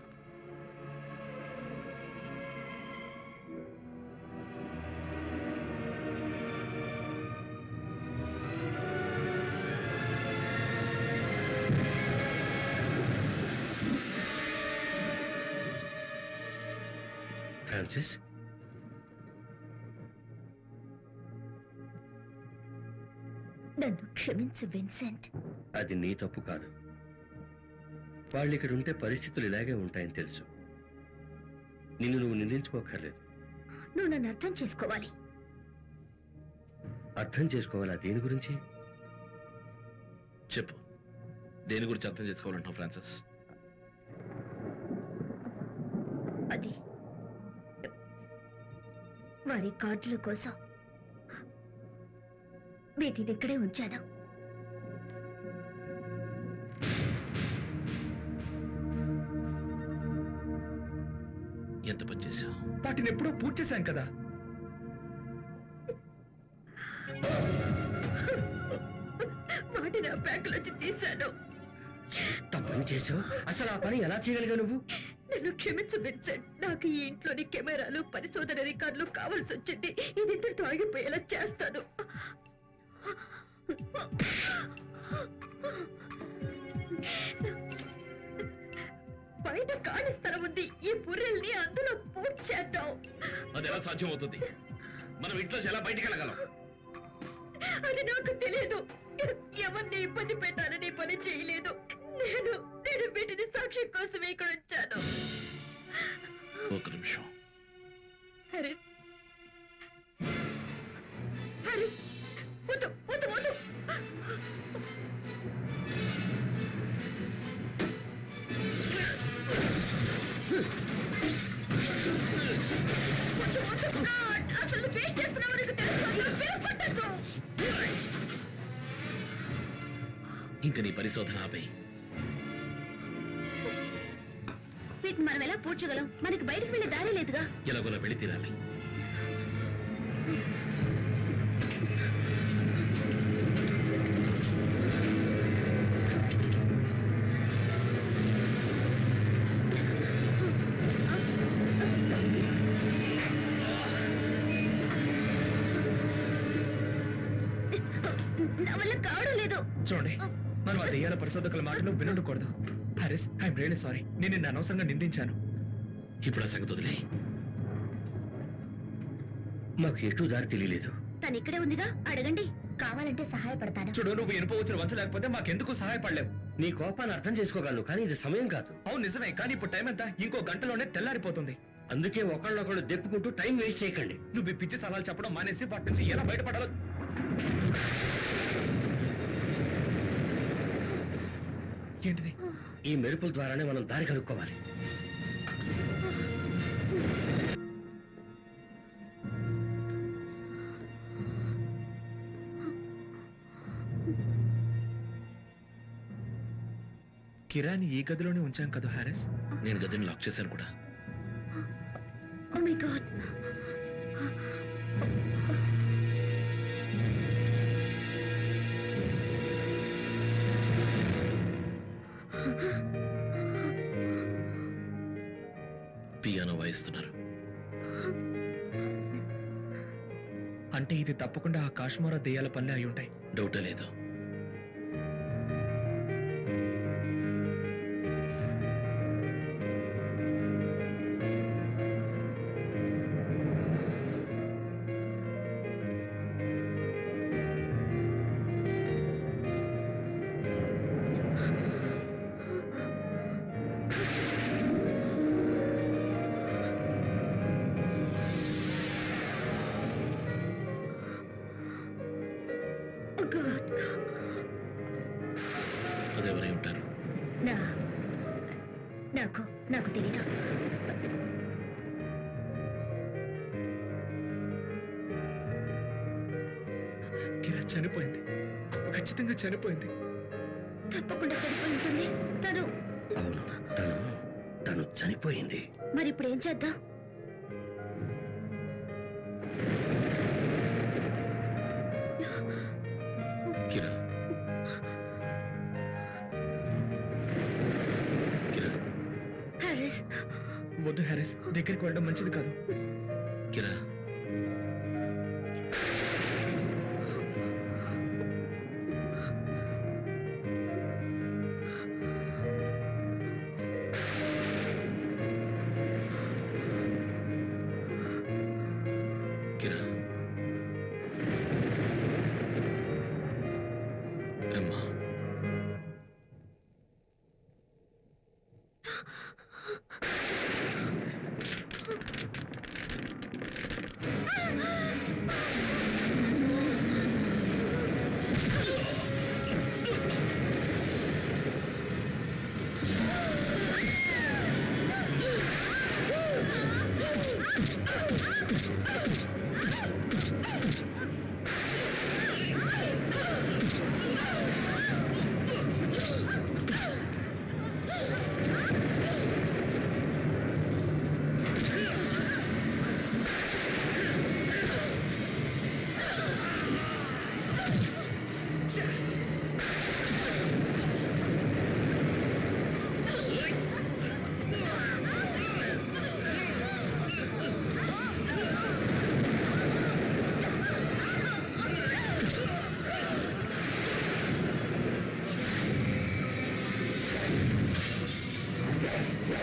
ఫ్రాన్సిస్, నన్ను క్షమించు విన్సెంట్. అది నీ తప్పు కాదు. వాళ్ళు ఇక్కడ ఉంటే పరిస్థితులు ఇలాగే ఉంటాయని తెలుసు. నిన్ను నువ్వు నిందించుకోక్కర్లేదు. నువ్వు నన్ను అర్థం చేసుకోవాలి. అర్థం చేసుకోవాలా? దేని గురించి? చెప్పు, దేని గురించి అర్థం చేసుకోవాలంటావు ఫ్రాన్సిస్? అది వారి కార్డుల కోసం వీటిని ఇక్కడే ఉంచాను. ఎంత పని చేశావు? వాటిని ఎప్పుడో పూర్తి చేశాం కదా. వాటి నా బ్యాగ్లోంచి తీశాను. తప్పని చేసావు. అసలు ఆ పని ఎలా చేయగలిగా నువ్వు? నన్ను క్షమించు విన్సెంట్. నాకు ఈ ఇంట్లోని కెమెరాలు పరిశోధన రికార్డులు కావాల్సి వచ్చింది. ఇది ఇద్దరితో ఆగిపోయేలా చేస్తాను. బయట ఖాళీ స్థలం ఉంది. ఈ బుర్రెల్ని అందులో పూర్తి చేద్దాం. అది ఎలా సాధ్యం అవుతుంది? మనం ఇంట్లో ఎలా బయటికి వెళ్ళగలం? అది నాకు తెలియదు. ఎవరిని ఇబ్బంది పెట్టాలని పని చేయలేదు. నేను నేను వీటిని సాక్ష్యం కోసమే ఇక్కడ వచ్చాను. ఒక నిమిషం. హరిస్ హరిస్ వద్దు వద్దు వద్దు. వద్దు, వద్దు, God! అసలు నువ్వేం చేస్తున్నావో నీకు తెలుసు. అసలు పేర్కొట్టద్దు. ఇంక నీ పరిశోధన ఆపై. వీటిని మనం ఎలా పూడ్చగలం? మనకి బయటకు వెళ్ళే దారి లేదుగా. ఎలాగోలా వెళ్ళి తీరాలి. నా వల్ల కావడం లేదు. చూడండి, మనం ఆ దెయ్యాల పరిశోధకుల మాటలు వినుండకూడదు. Harris, I'm really sorry. నేను నిన్ను అనవసరంగా నిందించాను. ఇప్పుడు ఆ సంగతి వదిలే. మాకు ఎటు దారి తెలియలేదు. తను ఇక్కడే ఉందిగా, అడగండి. కావాలంటే సహాయపడతాను. చూడు, నువ్వు ఇనుప వచ్చిన వంచలేకపోతే మాకెందుకు సహాయపడలేవు. నీ కోపాన్ని అర్థం చేసుకోగలను, కానీ ఇది సమయం కాదు. అవును నిజమే, కానీ ఇప్పుడు టైం ఎంత? ఇంకో గంటలోనే తెల్లారిపోతుంది. అందుకే ఒకళ్ళొకళ్ళు దెప్పుకుంటూ టైం వేస్ట్ చేయకండి. నువ్వు ఈ పిచ్చి సలహాలు చెప్పడం మానేసి వాటి నుంచి ఎలా బయటపడాలో. ఏంటిది? ఈ మెరుపుల ద్వారానే మనం దారి కనుక్కోవాలి. కిరాని ఈ గదిలోనే ఉంచాం కదా హారిస్. నేను గదిని లాక్ చేశాను కూడా. Oh my God. పియానో వాయిస్తున్నారు. అంటే ఇది తప్పకుండా ఆ కాశ్మీరా దెయ్యాల పనులే అయి ఉంటాయి. డౌటే లేదు. Oh God. అదెవరై ఉంటారు? నా నాకు నాకు తెలీదు. కిరా చనిపోయింది. ఖచ్చితంగా చనిపోయింది. తప్పకుండా చనిపోయి ఉంటుంది. తను అవును, తను తను చనిపోయింది. మరి ఇప్పుడు ఏం చేద్దాం? కిరా కిరా హారిస్, వద్దు హారిస్, దగ్గరికి వెళ్ళడం మంచిది కాదు. కిరా కిరా అమ్మా.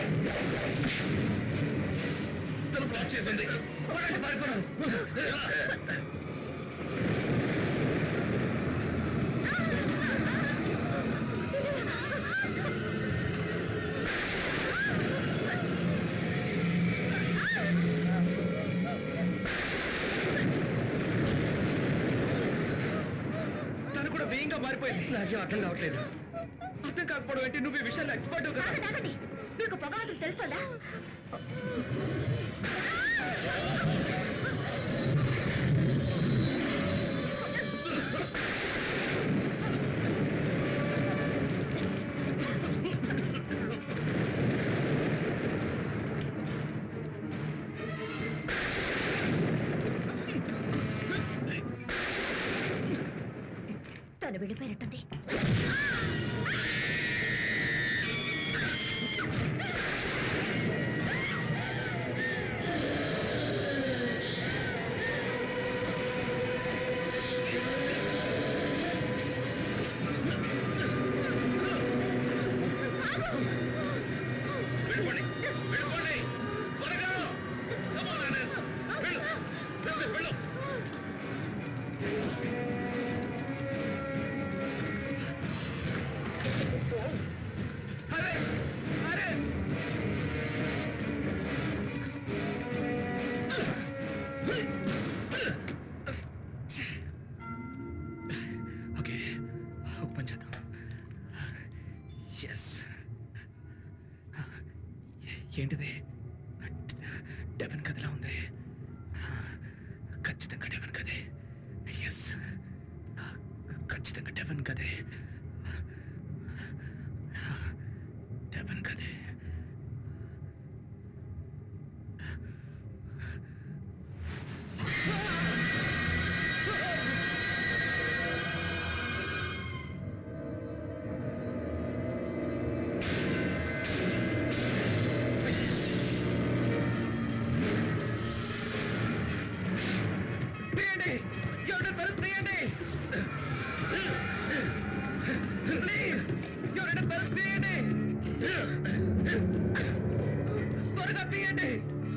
తను బ్లాక్ చేసింది. తను కూడా వేయంగా మారిపోయింది. నాకేం అర్థం కావట్లేదు. అర్థం కాకపోవడం ఏంటి? నువ్వు ఈ విషయాలు ఎక్స్పర్ట్ కదా. ఆగండి, ఆగండి. మీకు పొగ వాసన తెలుస్తుందా? తను వెళ్ళిపోయినట్టుంది. వెళ్ళిపోండి, వెళ్ళిపోండి, త్వరగా. Come on, Anis. వెళ్ళు, వెళ్ళు, వెళ్ళు. హరీష్! హరీష్! ఓకే, ఒక పని చేద్దాం. ఎస్. ఏంటిది? డెవెన్ కథలా ఉంది. ఖచ్చితంగా డెవెన్ కదే. ఎస్, ఖచ్చితంగా డెవెన్ కదే. డెవెన్ కదే. తీయండి! ఎవరైనా తలుపు తీయండి! ప్లీజ్! ఎవరైనా తలుపు తీయండి! త్వరగా తీయండి!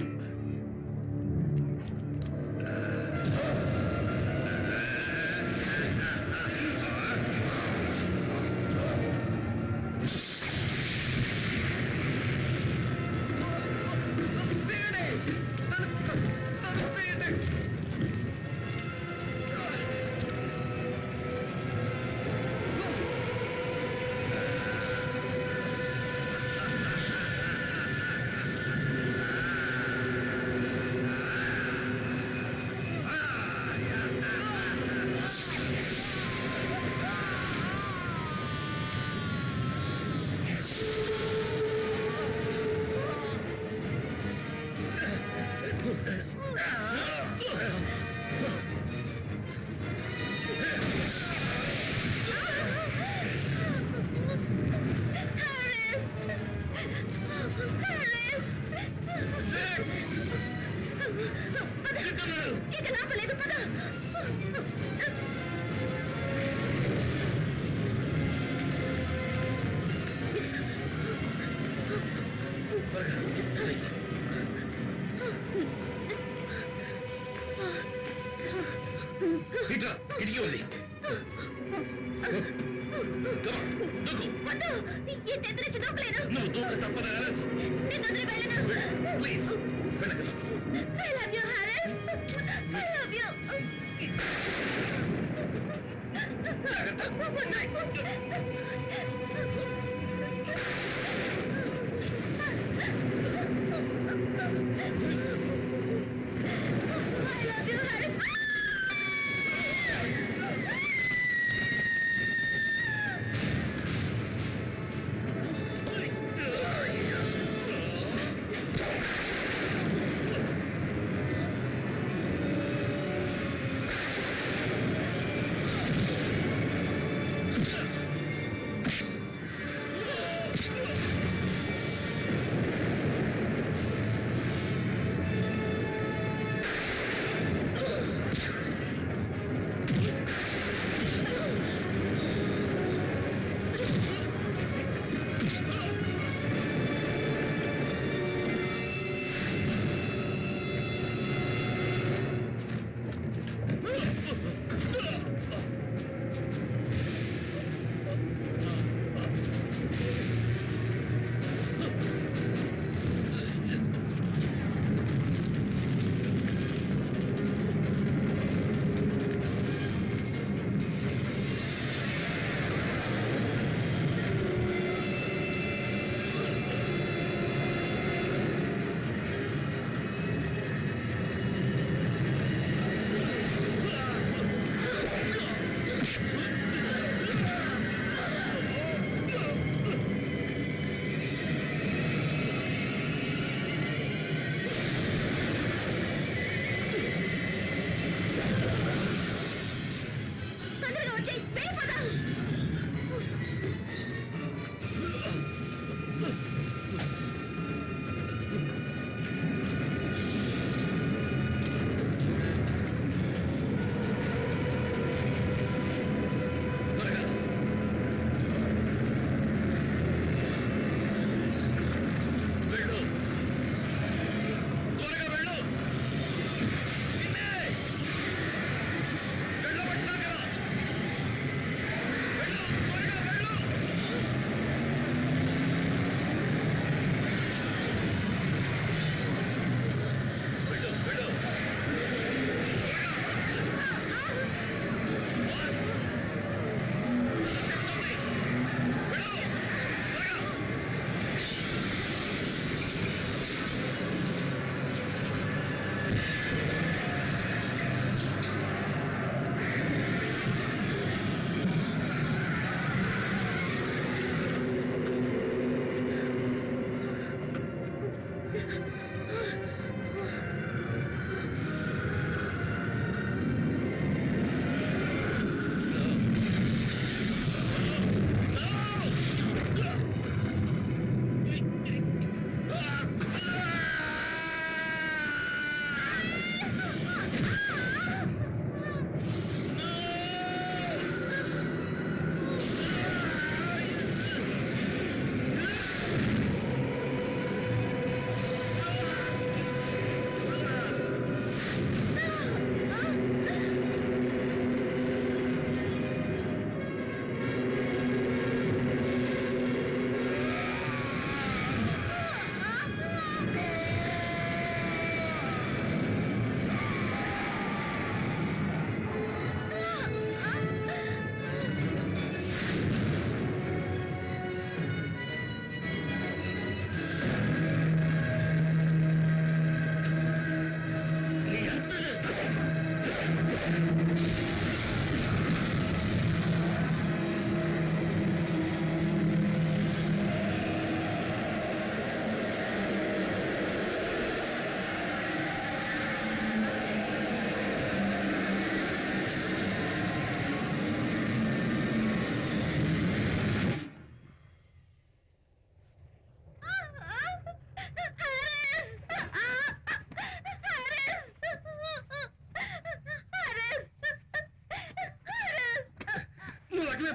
తీయండి! తలుపు తలుపు తీయండి! ఇక లాభలేదు, పద. ఇట్రా, ఇడికి ఉంది. Come on, దూకు. వద్దు, ఈ తెద్దు నుంచి దూకలేను. నువ్వు దూక తప్పదు, Anis. నేను వదిలి వెళ్ళను. ప్లీజ్ వెనకలు. I love you, Harris. I love you. I love you, Harris.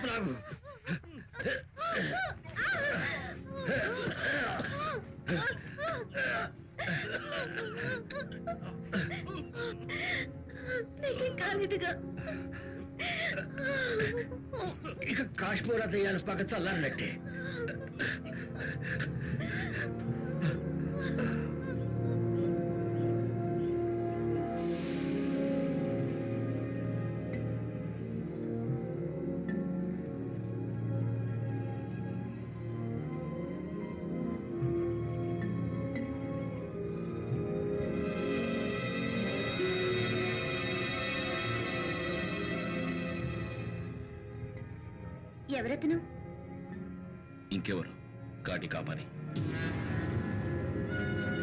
లోపలాగు. నీకేం కాలేదుగా? ఇక కాశ్మీర దయ్యాల పక్క చల్లారినట్టే. ఎవరతను? ఇంకెవరు? కాటి కాపరి.